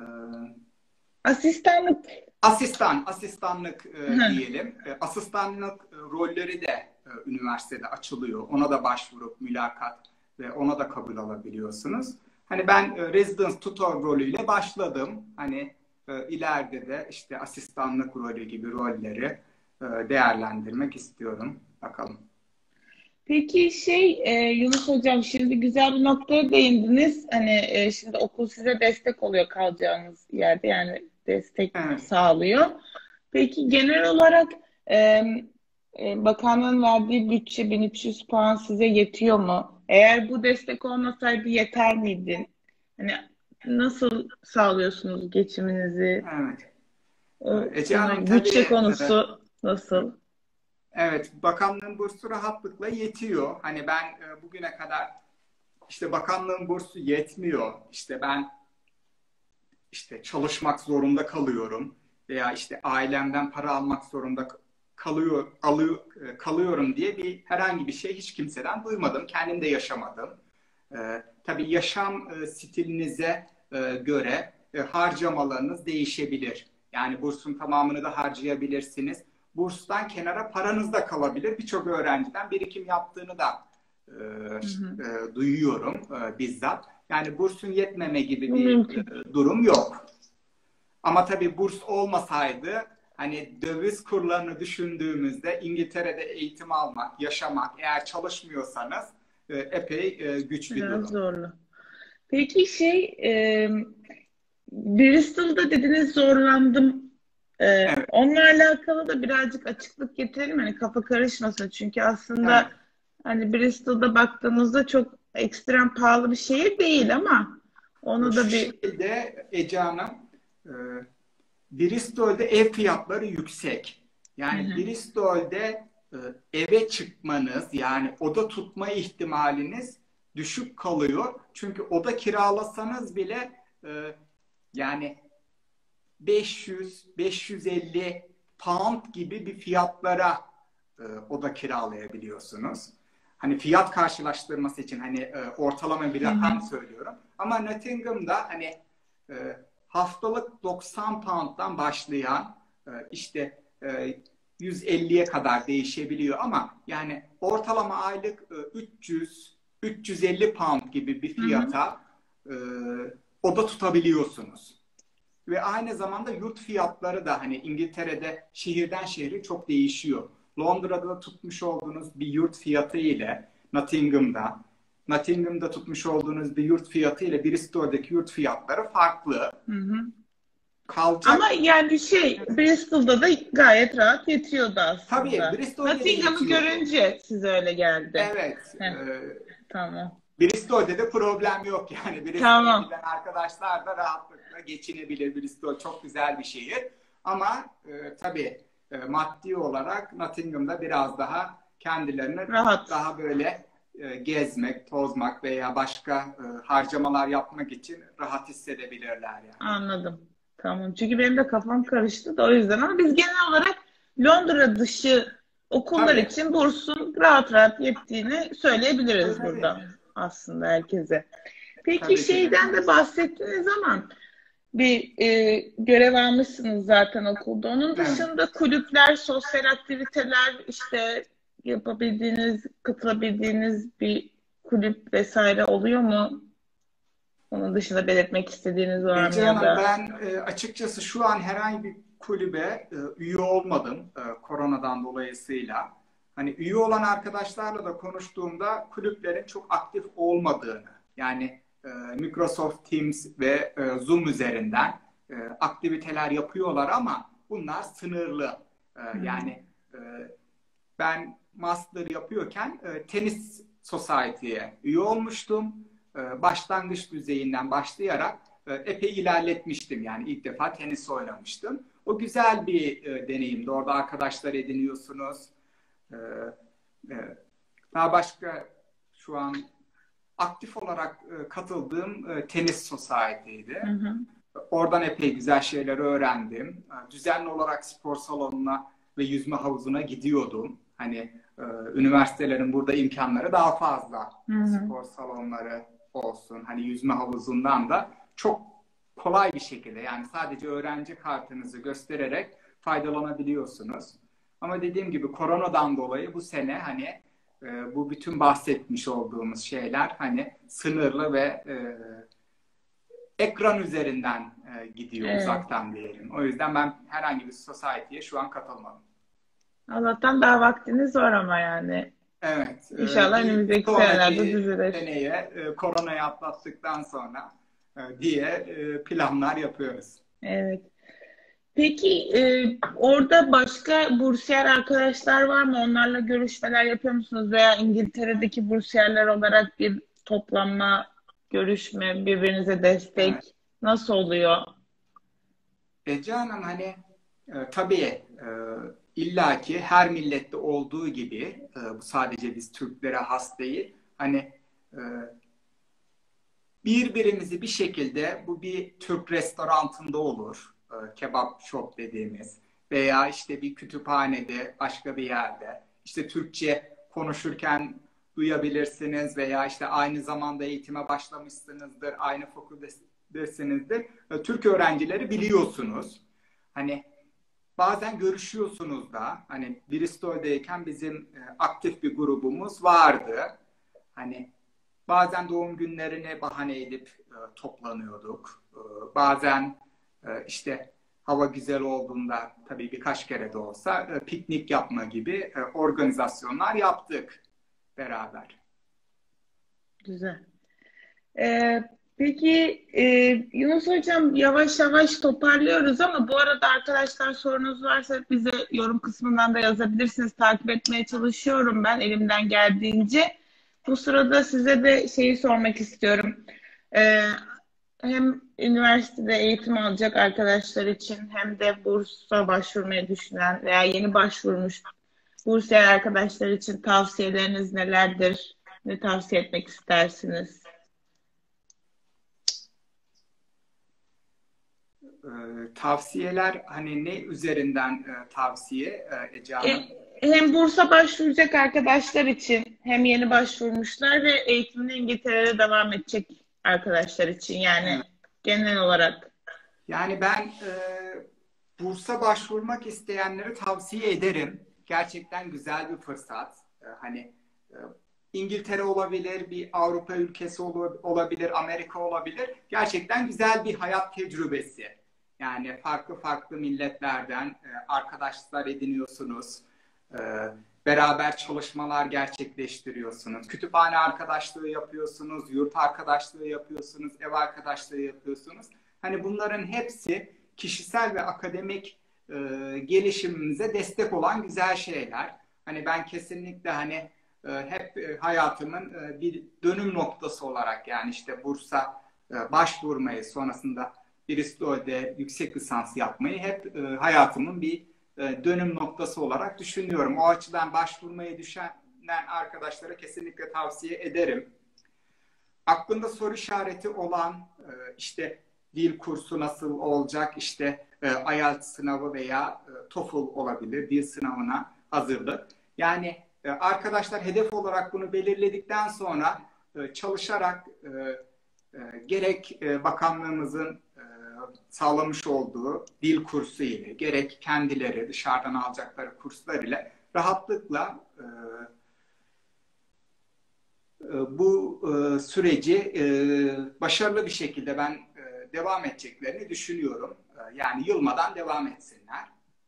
Asistanlık. Asistan, asistanlık e, Hı. diyelim. E, asistanlık e, rolleri de e, üniversitede açılıyor. Ona da başvurup mülakat ve ona da kabul alabiliyorsunuz. Hani ben e, residence tutor rolüyle başladım. Hani e, ileride de işte asistanlık rolü gibi rolleri e, değerlendirmek istiyorum. Bakalım. Peki şey e, Yunus Hocam, şimdi güzel bir noktaya değindiniz. Hani e, şimdi okul size destek oluyor kalacağınız yerde, yani destek Evet. sağlıyor. Peki genel olarak e, e, bakanlığın verdiği bütçe bin üç yüz puan size yetiyor mu? Eğer bu destek olmasaydı yeter miydi? Hani nasıl sağlıyorsunuz geçiminizi? Evet. O E, Ece Hanım konu, tabii bütçe e, konusu nasıl? evet, bakanlığın bursu rahatlıkla yetiyor. Hani ben e, bugüne kadar işte bakanlığın bursu yetmiyor, İşte ben işte çalışmak zorunda kalıyorum veya işte ailemden para almak zorunda kalıyor, alıyor, e, kalıyorum diye bir herhangi bir şey hiç kimseden duymadım. Kendim de yaşamadım. Ee, tabii yaşam e, stilinize e, göre e, harcamalarınız değişebilir. Yani bursun tamamını da harcayabilirsiniz. Burstan kenara paranız da kalabilir. Birçok öğrenciden birikim yaptığını da e, Hı hı. e, duyuyorum e, bizzat. Yani bursun yetmeme gibi Bu bir mümkün. e, durum yok. Ama tabii burs olmasaydı hani döviz kurlarını düşündüğümüzde İngiltere'de eğitim almak, yaşamak, eğer çalışmıyorsanız e, epey e, güç bir Biraz durum. zorlu. Peki şey e, Bristol'da dediniz zorlandım. E, Evet, onunla alakalı da birazcık açıklık getirelim. Hani kafa karışmasın. Çünkü evet. aslında hani Bristol'da baktığımızda çok ekstrem pahalı bir şehir değil ama onu Şu da bir. şekilde Ece Hanım, e, Bristol'de ev fiyatları yüksek. Hı Yani hı, Bristol'de e, eve çıkmanız, yani oda tutma ihtimaliniz düşük kalıyor. Çünkü oda kiralasanız bile e, yani beş yüz beş yüz elli pound gibi bir fiyatlara e, oda kiralayabiliyorsunuz. Hani fiyat karşılaştırması için hani e, ortalama bir hı hı, rakam söylüyorum. Ama Nottingham'da hani e, haftalık doksan pound'dan başlayan e, işte e, yüz elliye kadar değişebiliyor ama yani ortalama aylık e, üç yüz üç yüz elli pound gibi bir hı hı. fiyata e, oda tutabiliyorsunuz. Ve aynı zamanda yurt fiyatları da hani İngiltere'de şehirden şehre çok değişiyor. Londra'da tutmuş olduğunuz bir yurt fiyatı ile Nottingham'da, Nottingham'da tutmuş olduğunuz bir yurt fiyatı ile Bristol'deki yurt fiyatları farklı. Hı hı. Ama Kalacak yani şey Bristol'da da gayet rahat yetiyordu tabii aslında. Bristol'de de Nottingham'ı yetiyordu. görünce size öyle geldi. Evet, Heh, e, tamam. Bristol'de de problem yok yani. Bristol'e Tamam. giden arkadaşlar da rahatlıkla geçinebilir. Bristol çok güzel bir şehir. Ama e, tabii e, maddi olarak Nottingham'da biraz daha kendilerini Rahat. daha böyle e, gezmek, tozmak veya başka e, harcamalar yapmak için rahat hissedebilirler yani. Anladım. Tamam. Çünkü benim de kafam karıştı da o yüzden. Ama biz genel olarak Londra dışı okullar Tabii, için bursun rahat rahat yettiğini tabii, söyleyebiliriz tabii. buradan aslında herkese. Peki Tabii ki de. şeyden de bahsettiniz ama bir e, görev almışsınız zaten okulda. Onun Evet. dışında kulüpler, sosyal aktiviteler, işte yapabildiğiniz, katılabildiğiniz bir kulüp vesaire oluyor mu? Onun dışında belirtmek istediğiniz var mı Ece ya Hanım, da? ben e, açıkçası şu an herhangi bir kulübe e, üye olmadım e, koronadan dolayısıyla. Hani üye olan arkadaşlarla da konuştuğumda kulüplerin çok aktif olmadığını, yani e, Microsoft Teams ve e, Zoom üzerinden e, aktiviteler yapıyorlar ama bunlar sınırlı. E, Hmm. yani e, ben master yapıyorken e, tenis society'ye üye olmuştum. E, başlangıç düzeyinden başlayarak e, epey ilerletmiştim. Yani ilk defa tenis oynamıştım. O güzel bir e, deneyimdi. Orada arkadaşlar ediniyorsunuz. E, e, daha başka şu an aktif olarak e, katıldığım e, tenis society'ydi. Hı hı. Oradan epey güzel şeyler öğrendim. E, düzenli olarak spor salonuna ve yüzme havuzuna gidiyordum. Hani e, üniversitelerin burada imkanları daha fazla. Hı hı. Spor salonları olsun, hani yüzme havuzundan da çok kolay bir şekilde, yani sadece öğrenci kartınızı göstererek faydalanabiliyorsunuz. Ama dediğim gibi koronadan dolayı bu sene hani e, bu bütün bahsetmiş olduğumuz şeyler hani sınırlı ve e, ekran üzerinden e, gidiyor, Evet. uzaktan diyelim. O yüzden ben herhangi bir society'ye şu an katılmadım. Allah'tan daha vaktiniz var ama yani. Evet, e, İnşallah bir önümüzdeki senelerde sonraki düzelir. seneye e, koronayı atlattıktan sonra e, diye e, planlar yapıyoruz. Evet. Peki e, orada başka bursiyer arkadaşlar var mı? Onlarla görüşmeler yapıyor musunuz? Veya İngiltere'deki bursiyerler olarak bir toplanma, görüşme, birbirinize destek Evet. nasıl oluyor? Ece Hanım hani e, tabii e, illaki her millette olduğu gibi e, bu sadece biz Türklere has değil. Hani e, birbirimizi bir şekilde bu bir Türk restorantında olur. E, kebap shop dediğimiz veya işte bir kütüphanede başka bir yerde işte Türkçe konuşurken duyabilirsiniz veya işte aynı zamanda eğitime başlamışsınızdır, aynı fakültesinizdir. E, Türk öğrencileri biliyorsunuz. Hani bazen görüşüyorsunuz da hani Bristol'deyken bizim e, aktif bir grubumuz vardı. Hani bazen doğum günlerini bahane edip e, toplanıyorduk. E, bazen e, işte hava güzel olduğunda tabii birkaç kere de olsa e, piknik yapma gibi e, organizasyonlar yaptık beraber. Güzel. Ee, peki e, Yunus Hocam yavaş yavaş toparlıyoruz ama bu arada arkadaşlar sorunuz varsa bize yorum kısmından da yazabilirsiniz. Takip etmeye çalışıyorum ben elimden geldiğince. Bu sırada size de şeyi sormak istiyorum. Ee, hem üniversitede eğitim alacak arkadaşlar için hem de bursa başvurmayı düşünen veya yeni başvurmuş bursiyer arkadaşlar için tavsiyeleriniz nelerdir? Ne tavsiye etmek istersiniz? E, Tavsiyeler hani ne üzerinden e, tavsiye e, Ece E, Hanım? Hem bursa başvuracak arkadaşlar için hem yeni başvurmuşlar ve eğitimine İngiltere'de devam edecek arkadaşlar için yani Evet. genel olarak. Yani ben e, bursa başvurmak isteyenleri tavsiye ederim. Gerçekten güzel bir fırsat. E, hani e, İngiltere olabilir, bir Avrupa ülkesi ol- olabilir, Amerika olabilir. Gerçekten güzel bir hayat tecrübesi. Yani farklı farklı milletlerden e, arkadaşlar ediniyorsunuz. E, Beraber çalışmalar gerçekleştiriyorsunuz. Kütüphane arkadaşlığı yapıyorsunuz, yurt arkadaşlığı yapıyorsunuz, ev arkadaşlığı yapıyorsunuz. Hani bunların hepsi kişisel ve akademik e, gelişimimize destek olan güzel şeyler. Hani ben kesinlikle hani e, hep e, hayatımın e, bir dönüm noktası olarak yani işte bursa e, başvurmayı sonrasında Bristol'de yüksek lisans yapmayı hep e, hayatımın bir e, dönüm noktası olarak düşünüyorum. O açıdan başvurmayı düşünen arkadaşlara kesinlikle tavsiye ederim. Aklında soru işareti olan e, işte dil kursu nasıl olacak, işte e, I E L T S sınavı veya e, TOEFL olabilir, dil sınavına hazırlık. Yani e, arkadaşlar hedef olarak bunu belirledikten sonra e, çalışarak e, e, gerek e, bakanlığımızın e, sağlamış olduğu dil kursu ile, gerek kendileri dışarıdan alacakları kurslar ile rahatlıkla e, bu e, süreci e, başarılı bir şekilde ben e, devam edeceklerini düşünüyorum. E, yani yılmadan devam etsinler.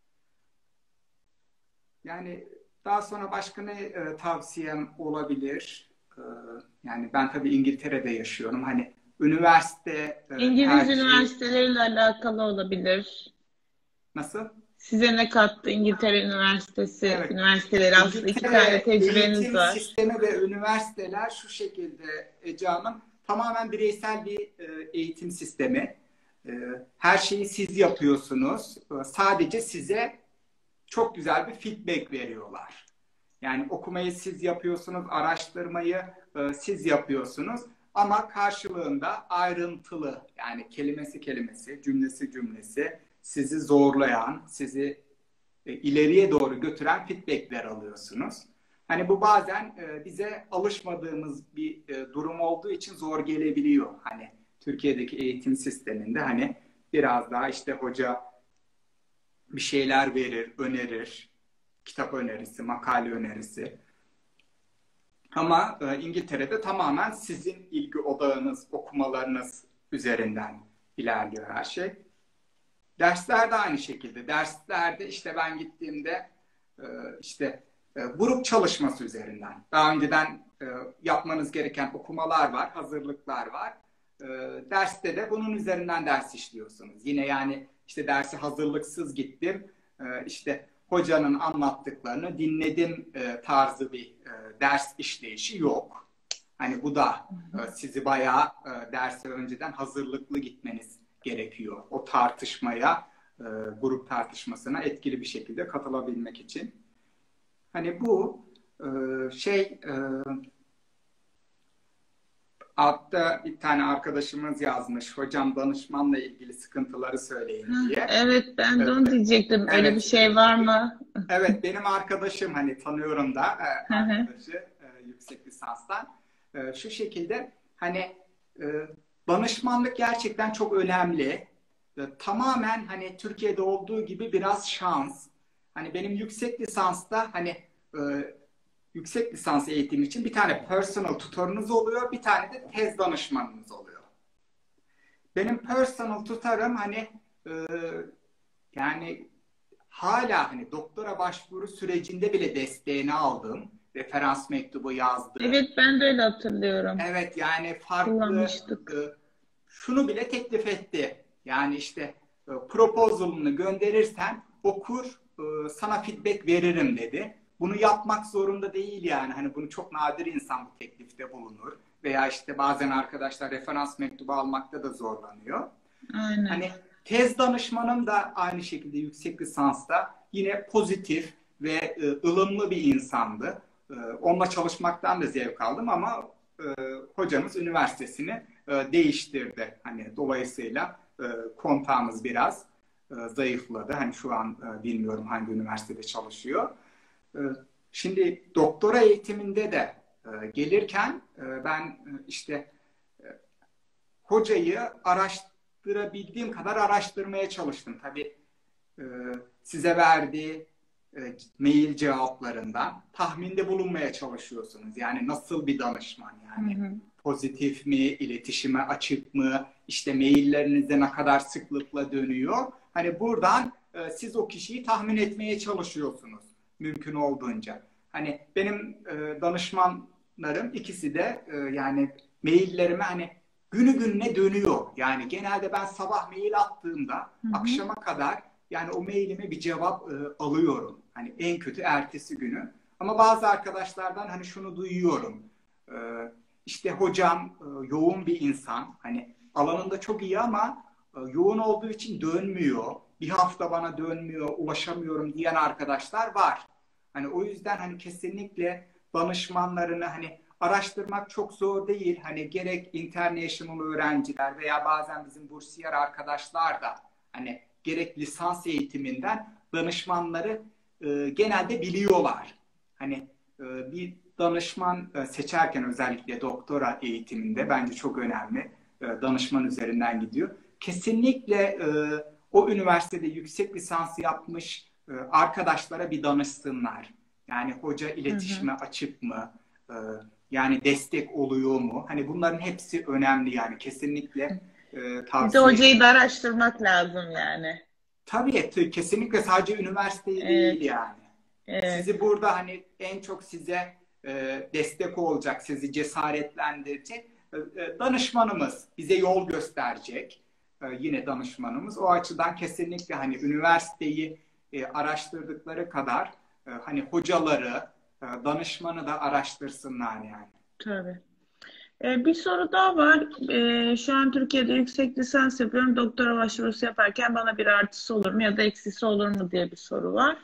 Yani daha sonra başka ne e, tavsiyem olabilir? E, yani ben tabii İngiltere'de yaşıyorum. Hani üniversite e, İngiliz tercihi üniversiteleriyle alakalı olabilir. nasıl? Size ne kattı İngiltere Üniversitesi, Evet. üniversiteleri aslında iki tane İngiltere tecrübeniz eğitim var. sistemi ve üniversiteler şu şekilde Ece Hanım, tamamen bireysel bir e, eğitim sistemi. E, Her şeyi siz yapıyorsunuz. E, Sadece size çok güzel bir feedback veriyorlar. Yani okumayı siz yapıyorsunuz, araştırmayı e, siz yapıyorsunuz. Ama karşılığında ayrıntılı, yani kelimesi kelimesi, cümlesi cümlesi sizi zorlayan, sizi e, ileriye doğru götüren feedbackler alıyorsunuz. Hani bu bazen e, bize alışmadığımız bir e, durum olduğu için zor gelebiliyor. Hani Türkiye'deki eğitim sisteminde hani biraz daha işte hoca bir şeyler verir, önerir. Kitap önerisi, makale önerisi. Ama e, İngiltere'de tamamen sizin ilgi odağınız, okumalarınız üzerinden ilerliyor her şey. Dersler de aynı şekilde. Derslerde işte ben gittiğimde e, işte e, grup çalışması üzerinden. Daha önceden e, yapmanız gereken okumalar var, hazırlıklar var. E, derste de bunun üzerinden ders işliyorsunuz. Yine yani işte dersi hazırlıksız gittim. E, işte hocanın anlattıklarını dinledim e, tarzı bir e, ders işleyişi yok. Hani bu da e, sizi bayağı e, derse önceden hazırlıklı gitmeniz gerekiyor. O tartışmaya, e, grup tartışmasına etkili bir şekilde katılabilmek için. Hani bu e, şey e, altta bir tane arkadaşımız yazmış. Hocam danışmanla ilgili sıkıntıları söyleyin diye. Evet, ben de onu diyecektim. Öyle Evet. bir şey var mı? Evet, benim arkadaşım, hani tanıyorum da e, arkadaşı e, yüksek lisanstan. E, şu şekilde hani e, danışmanlık gerçekten çok önemli. E, tamamen hani Türkiye'de olduğu gibi biraz şans. Hani benim yüksek lisansta hani e, yüksek lisans eğitimi için bir tane personal tutorunuz oluyor, bir tane de tez danışmanınız oluyor. Benim personal tutarım hani e, yani hala hani doktora başvuru sürecinde bile desteğini aldım. Referans mektubu yazdı. Evet, ben de öyle hatırlıyorum. Evet, yani farklı Kullanmıştık. e, şunu bile teklif etti. Yani işte e, proposal'ını gönderirsen okur, e, sana feedback veririm dedi. Bunu yapmak zorunda değil yani. Hani bunu çok nadir insan bu teklifte bulunur. Veya işte bazen arkadaşlar referans mektubu almakta da zorlanıyor. Aynen. Hani tez danışmanım da aynı şekilde yüksek lisansta yine pozitif ve e, ılımlı bir insandı. E, onunla çalışmaktan da zevk aldım ama e, hocamız üniversitesini e, değiştirdi. Hani dolayısıyla e, kontağımız biraz e, zayıfladı. Hani şu an e, bilmiyorum hangi üniversitede çalışıyor. E, şimdi doktora eğitiminde de e, gelirken e, ben e, işte e, hocayı araştırabildiğim kadar araştırmaya çalıştım. Tabii e, size verdiği e, mail cevaplarından tahminde bulunmaya çalışıyorsunuz. Yani nasıl bir danışman, yani Hı hı. pozitif mi, iletişime açık mı, işte maillerinize ne kadar sıklıkla dönüyor. Hani buradan e, siz o kişiyi tahmin etmeye çalışıyorsunuz mümkün olduğunca. Hani benim e, danışmanlarım ikisi de e, yani maillerime hani günü gününe dönüyor. Yani genelde ben sabah mail attığımda Hı hı. akşama kadar yani o mailime bir cevap e, alıyorum. Hani en kötü ertesi günü. Ama bazı arkadaşlardan hani şunu duyuyorum. E, işte hocam e, yoğun bir insan. Hani alanında çok iyi ama e, yoğun olduğu için dönmüyor. Bir hafta bana dönmüyor, ulaşamıyorum diyen arkadaşlar var. Hani o yüzden hani kesinlikle danışmanlarını hani araştırmak çok zor değil. Hani gerek international öğrenciler veya bazen bizim bursiyer arkadaşlar da hani gerek lisans eğitiminden danışmanları e, genelde biliyorlar. Hani e, bir danışman e, seçerken özellikle doktora eğitiminde bence çok önemli. E, danışman üzerinden gidiyor. Kesinlikle e, o üniversitede yüksek lisans yapmış e, arkadaşlara bir danışsınlar. Yani hoca iletişime Hı hı. açık mı? E, yani destek oluyor mu? Hani bunların hepsi önemli yani. Kesinlikle e, Bir de tavsiye hocayı da araştırmak lazım yani. Tabii t- kesinlikle sadece üniversiteyi değil Evet, yani. evet. Sizi burada hani en çok size e, destek olacak, sizi cesaretlendirecek e, e, danışmanımız, bize yol gösterecek e, yine danışmanımız. O açıdan kesinlikle hani üniversiteyi e, araştırdıkları kadar e, hani hocaları, e, danışmanı da araştırsınlar yani. Tabii. Ee, bir soru daha var. Ee, şu an Türkiye'de yüksek lisans yapıyorum. Doktora başvurusu yaparken bana bir artısı olur mu ya da eksisi olur mu diye bir soru var.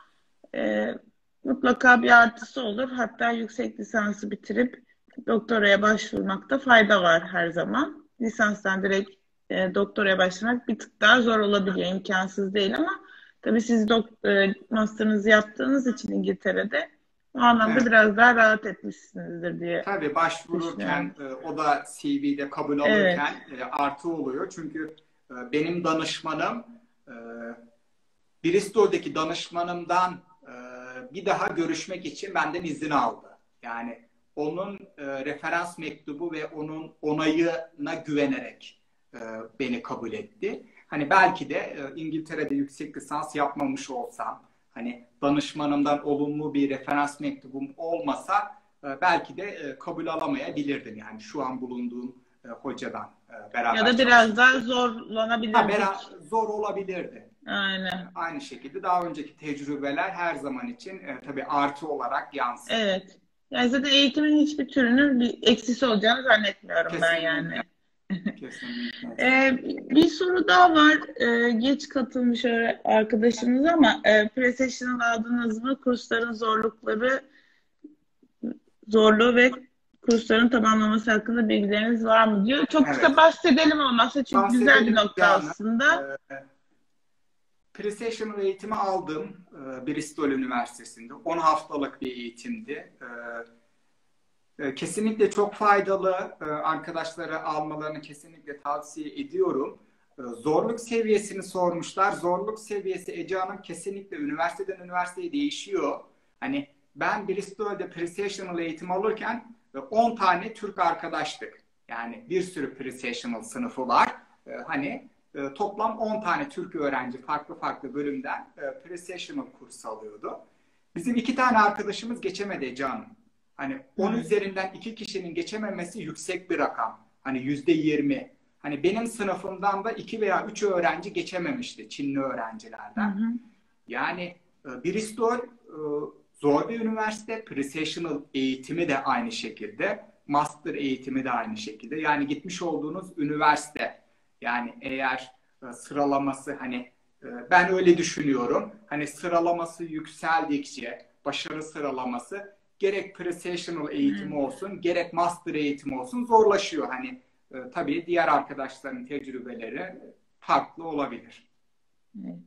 Ee, mutlaka bir artısı olur. Hatta yüksek lisansı bitirip doktoraya başvurmakta fayda var her zaman. Lisanstan direkt e, doktoraya başlamak bir tık daha zor olabiliyor. İmkansız değil ama tabii siz dok e, master'ınızı yaptığınız için İngiltere'de O anlamda Evet. biraz daha rahat etmişsinizdir diye Tabii başvururken düşünüyorum. e, o da C V'de kabul Evet. alırken e, artı oluyor. Çünkü e, benim danışmanım e, Bristol'deki danışmanımdan e, bir daha görüşmek için benden izin aldı. Yani onun e, referans mektubu ve onun onayına güvenerek e, beni kabul etti. Hani belki de e, İngiltere'de yüksek lisans yapmamış olsam, hani danışmanımdan olumlu bir referans mektubum olmasa e, belki de e, kabul alamayabilirdim. Yani şu an bulunduğum e, hocadan e, Ya beraber da biraz daha çalışmak. Ha, bera- zorlanabilirdik. zor olabilirdi. Aynen. Aynı şekilde daha önceki tecrübeler her zaman için e, tabii artı olarak yansır. Evet. Yani zaten eğitimin hiçbir türünün bir eksisi olacağını zannetmiyorum ben Kesinlikle. yani. Kesinlikle. Ee, bir soru daha var. Ee, geç katılmış öğre- arkadaşımız ama e, Precisional aldınız mı? Kursların zorlukları, zorluğu ve kursların tamamlaması hakkında bilgileriniz var mı diyor. Çok kısa Evet. bahsedelim olmazsa çünkü güzel bir Bahsedelim nokta Canan. aslında. Ee, Precisional eğitimi aldım e, Bristol Üniversitesi'nde. on haftalık bir eğitimdi. Ee, e, kesinlikle çok faydalı. Ee, arkadaşlara almalarını kesinlikle tavsiye ediyorum. Ee, zorluk seviyesini sormuşlar. Zorluk seviyesi Ece Hanım kesinlikle üniversiteden üniversiteye değişiyor. Hani ben Bristol'de Precisional eğitim alırken e, on tane Türk arkadaştık. Yani bir sürü Precisional sınıfı var. Ee, hani e, toplam on tane Türk öğrenci farklı farklı bölümden e, Precisional kursu alıyordu. Bizim iki tane arkadaşımız geçemedi Ece Hanım. Hani on Hı. üzerinden iki kişinin geçememesi yüksek bir rakam. Hani yüzde yirmi. Hani benim sınıfımdan da iki veya üç öğrenci geçememişti Çinli Hı öğrencilerden. hı. Yani e, Bristol e, zor bir üniversite. Precisional eğitimi de aynı şekilde. Master eğitimi de aynı şekilde. Yani gitmiş olduğunuz üniversite. Yani eğer e, sıralaması hani e, ben öyle düşünüyorum. Hani sıralaması yükseldikçe başarı sıralaması gerek Precisional eğitimi Evet. olsun gerek Master eğitimi olsun zorlaşıyor. Hani e, tabii diğer arkadaşların tecrübeleri farklı olabilir. Evet.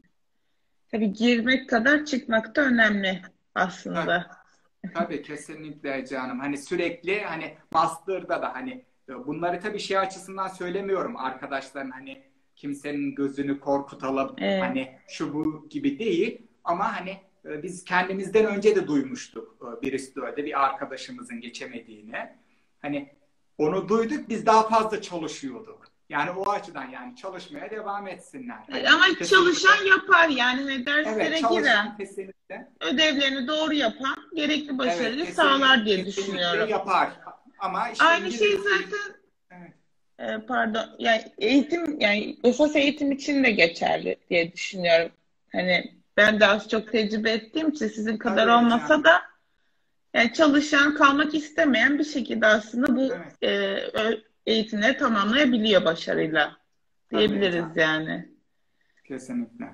Tabii girmek kadar çıkmak da önemli Tabii. aslında. Tabii kesinlikle canım. Hani sürekli hani master'da da hani e, bunları tabii şey açısından söylemiyorum arkadaşların hani kimsenin gözünü korkutalım Evet. hani şu bu gibi değil ama hani e, biz kendimizden önce de duymuştuk e, birisi de öyle bir arkadaşımızın geçemediğini. Hani onu duyduk biz daha fazla çalışıyorduk. Yani o açıdan yani çalışmaya devam etsinler. E, Hani Ama kesinlikle çalışan yapar yani hani evet derslere çalışan giren, kesinlikle ödevlerini doğru yapan gerekli evet başarıyı sağlar kesinlikle diye kesinlikle düşünüyorum. yapar. Ama işte Aynı şey İngilizce zaten evet, e, pardon yani eğitim yani esas eğitim için de geçerli diye düşünüyorum. Hani ben de az çok tecrübe ettiğim için sizin kadar tabii Ecem. olmasa da yani çalışan kalmak istemeyen bir şekilde aslında bu Evet, e, ö- eğitimleri tamamlayabiliyor başarıyla tabii diyebiliriz Ecem. yani. Kesinlikle.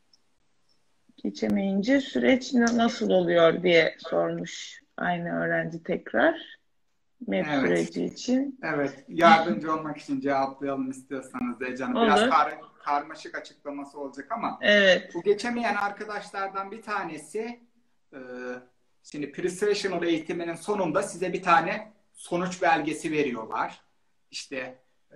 Geçemeyince süreç na- nasıl oluyor diye sormuş aynı öğrenci tekrar M E P Evet. süreci için. Evet. Yardımcı olmak için cevaplayalım istiyorsanız da Ecem. Biraz Olur. kar karmaşık açıklaması olacak ama Evet. bu geçemeyen arkadaşlardan bir tanesi e, şimdi Precisional eğitiminin sonunda size bir tane sonuç belgesi veriyorlar. İşte e,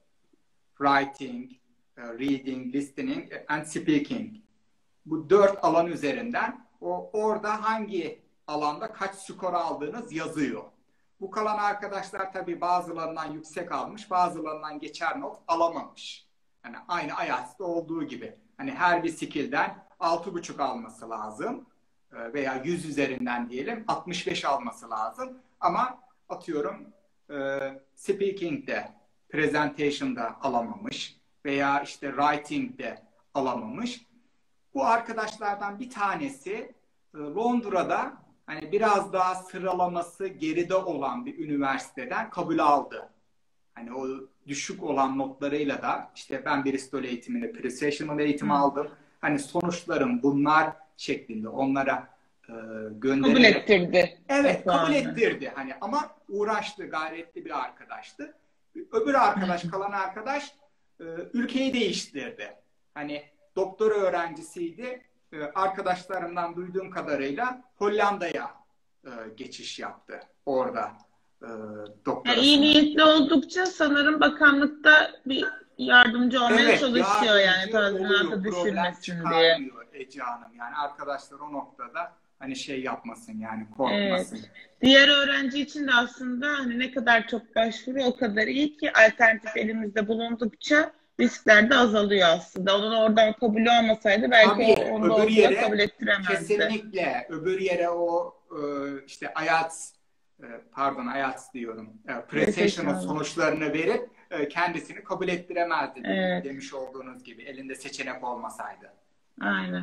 writing, e, reading, listening and speaking. Bu dört alan üzerinden o orada hangi alanda kaç skor aldığınız yazıyor. Bu kalan arkadaşlar tabii bazılarından yüksek almış, bazılarından geçer not alamamış. Yani aynı I E L T S'te olduğu gibi. Hani her bir skill'den altı buçuk alması lazım veya yüz üzerinden diyelim altmış beş alması lazım. Ama atıyorum speaking'de, presentation'da alamamış veya işte writing'de alamamış. Bu arkadaşlardan bir tanesi Londra'da hani biraz daha sıralaması geride olan bir üniversiteden kabul aldı. Hani o düşük olan notlarıyla da işte ben Bristol eğitiminde Precisional eğitimi Hı. aldım. Hani sonuçlarım bunlar şeklinde onlara e, Kabul göndererek ettirdi o evet kabul puanı. ettirdi. Hani ama uğraştı, gayretli bir arkadaştı. Öbür arkadaş, kalan arkadaş e, ülkeyi değiştirdi. Hani doktora öğrencisiydi. E, arkadaşlarımdan duyduğum kadarıyla Hollanda'ya e, geçiş yaptı. Orada e, Yani doktorasını. iyi niyetli oldukça sanırım bakanlıkta bir yardımcı olmaya Evet, çalışıyor yani yardımcı oluyor, tazminatı problem düşürmesin diye. çıkarmıyor Ece Hanım. Yani arkadaşlar o noktada hani şey yapmasın yani Evet. korkmasın. Diğer öğrenci için de aslında hani ne kadar çok başvuru o kadar iyi ki alternatif elimizde bulundukça riskler de azalıyor aslında. Onun oradan kabulü olmasaydı belki Tabii o onu da öbür okula yere kabul ettiremezdi. kesinlikle öbür yere o e, işte I E L T S e, pardon I E L T S diyorum e, pre-sessional Profesyonel. sonuçlarını verip e, kendisini kabul ettiremezdi Evet. demiş olduğunuz gibi elinde seçenek olmasaydı. Aynen.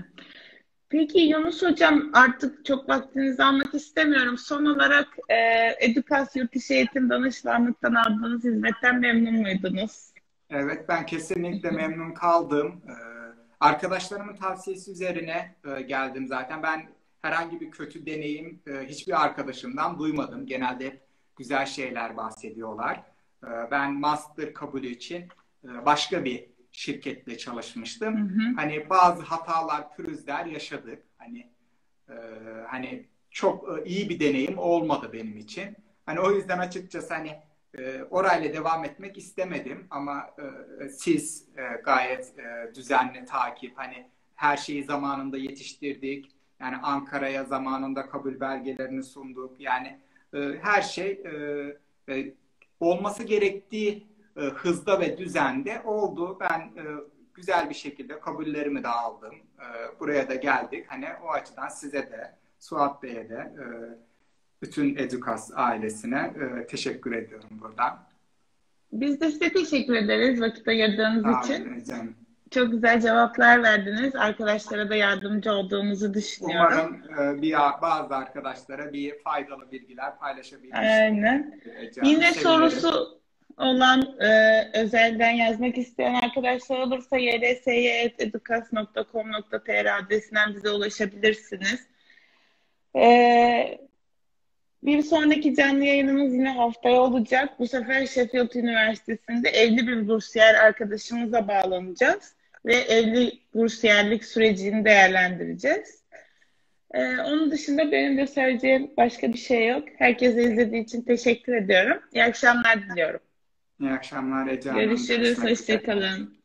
Peki Yunus Hocam artık çok vaktinizi almak istemiyorum. Son olarak e, Edukas Yurt Dışı Eğitim Danışmanlık'tan aldığınız hizmetten memnun muydunuz? Evet, ben kesinlikle memnun kaldım. Ee, arkadaşlarımın tavsiyesi üzerine e, geldim zaten. Ben herhangi bir kötü deneyim e, hiçbir arkadaşımdan duymadım. Genelde hep güzel şeyler bahsediyorlar. Ee, ben master kabulü için e, başka bir şirketle çalışmıştım. Hı hı. Hani bazı hatalar, pürüzler yaşadık. Hani e, hani çok e, iyi bir deneyim olmadı benim için. Hani o yüzden açıkçası hani e, orayla devam etmek istemedim ama e, siz e, gayet e, düzenli takip, hani her şeyi zamanında yetiştirdik. Yani Ankara'ya zamanında kabul belgelerini sunduk. Yani e, her şey e, e, olması gerektiği e, hızda ve düzende oldu. Ben e, güzel bir şekilde kabullerimi de aldım. E, buraya da geldik. Hani o açıdan size de, Suat Bey'e de, e, bütün Edukas ailesine e, teşekkür ediyorum buradan. Biz de size teşekkür ederiz vakit ayırdığınız Sağ için. olun canım. Çok güzel cevaplar verdiniz. Arkadaşlara da yardımcı olduğumuzu düşünüyorum. Umarım e, bir bazı arkadaşlara bir faydalı bilgiler paylaşabilmiştim. Aynen. Canım, Yine sevinirim. sorusu olan e, özelden yazmak isteyen arkadaşlar olursa y l s y at edukas nokta com nokta t r adresinden bize ulaşabilirsiniz. E, bir sonraki canlı yayınımız yine haftaya olacak. Bu sefer Sheffield Üniversitesi'nde evli bir bursiyer arkadaşımıza bağlanacağız ve evli bursiyerlik sürecini değerlendireceğiz. Ee, onun dışında benim de söyleyeceğim başka bir şey yok. Herkese izlediği için teşekkür ediyorum. İyi akşamlar diliyorum. İyi akşamlar Ece Hanım. Görüşürüz. Görüşmek üzere. Hoşça kalın.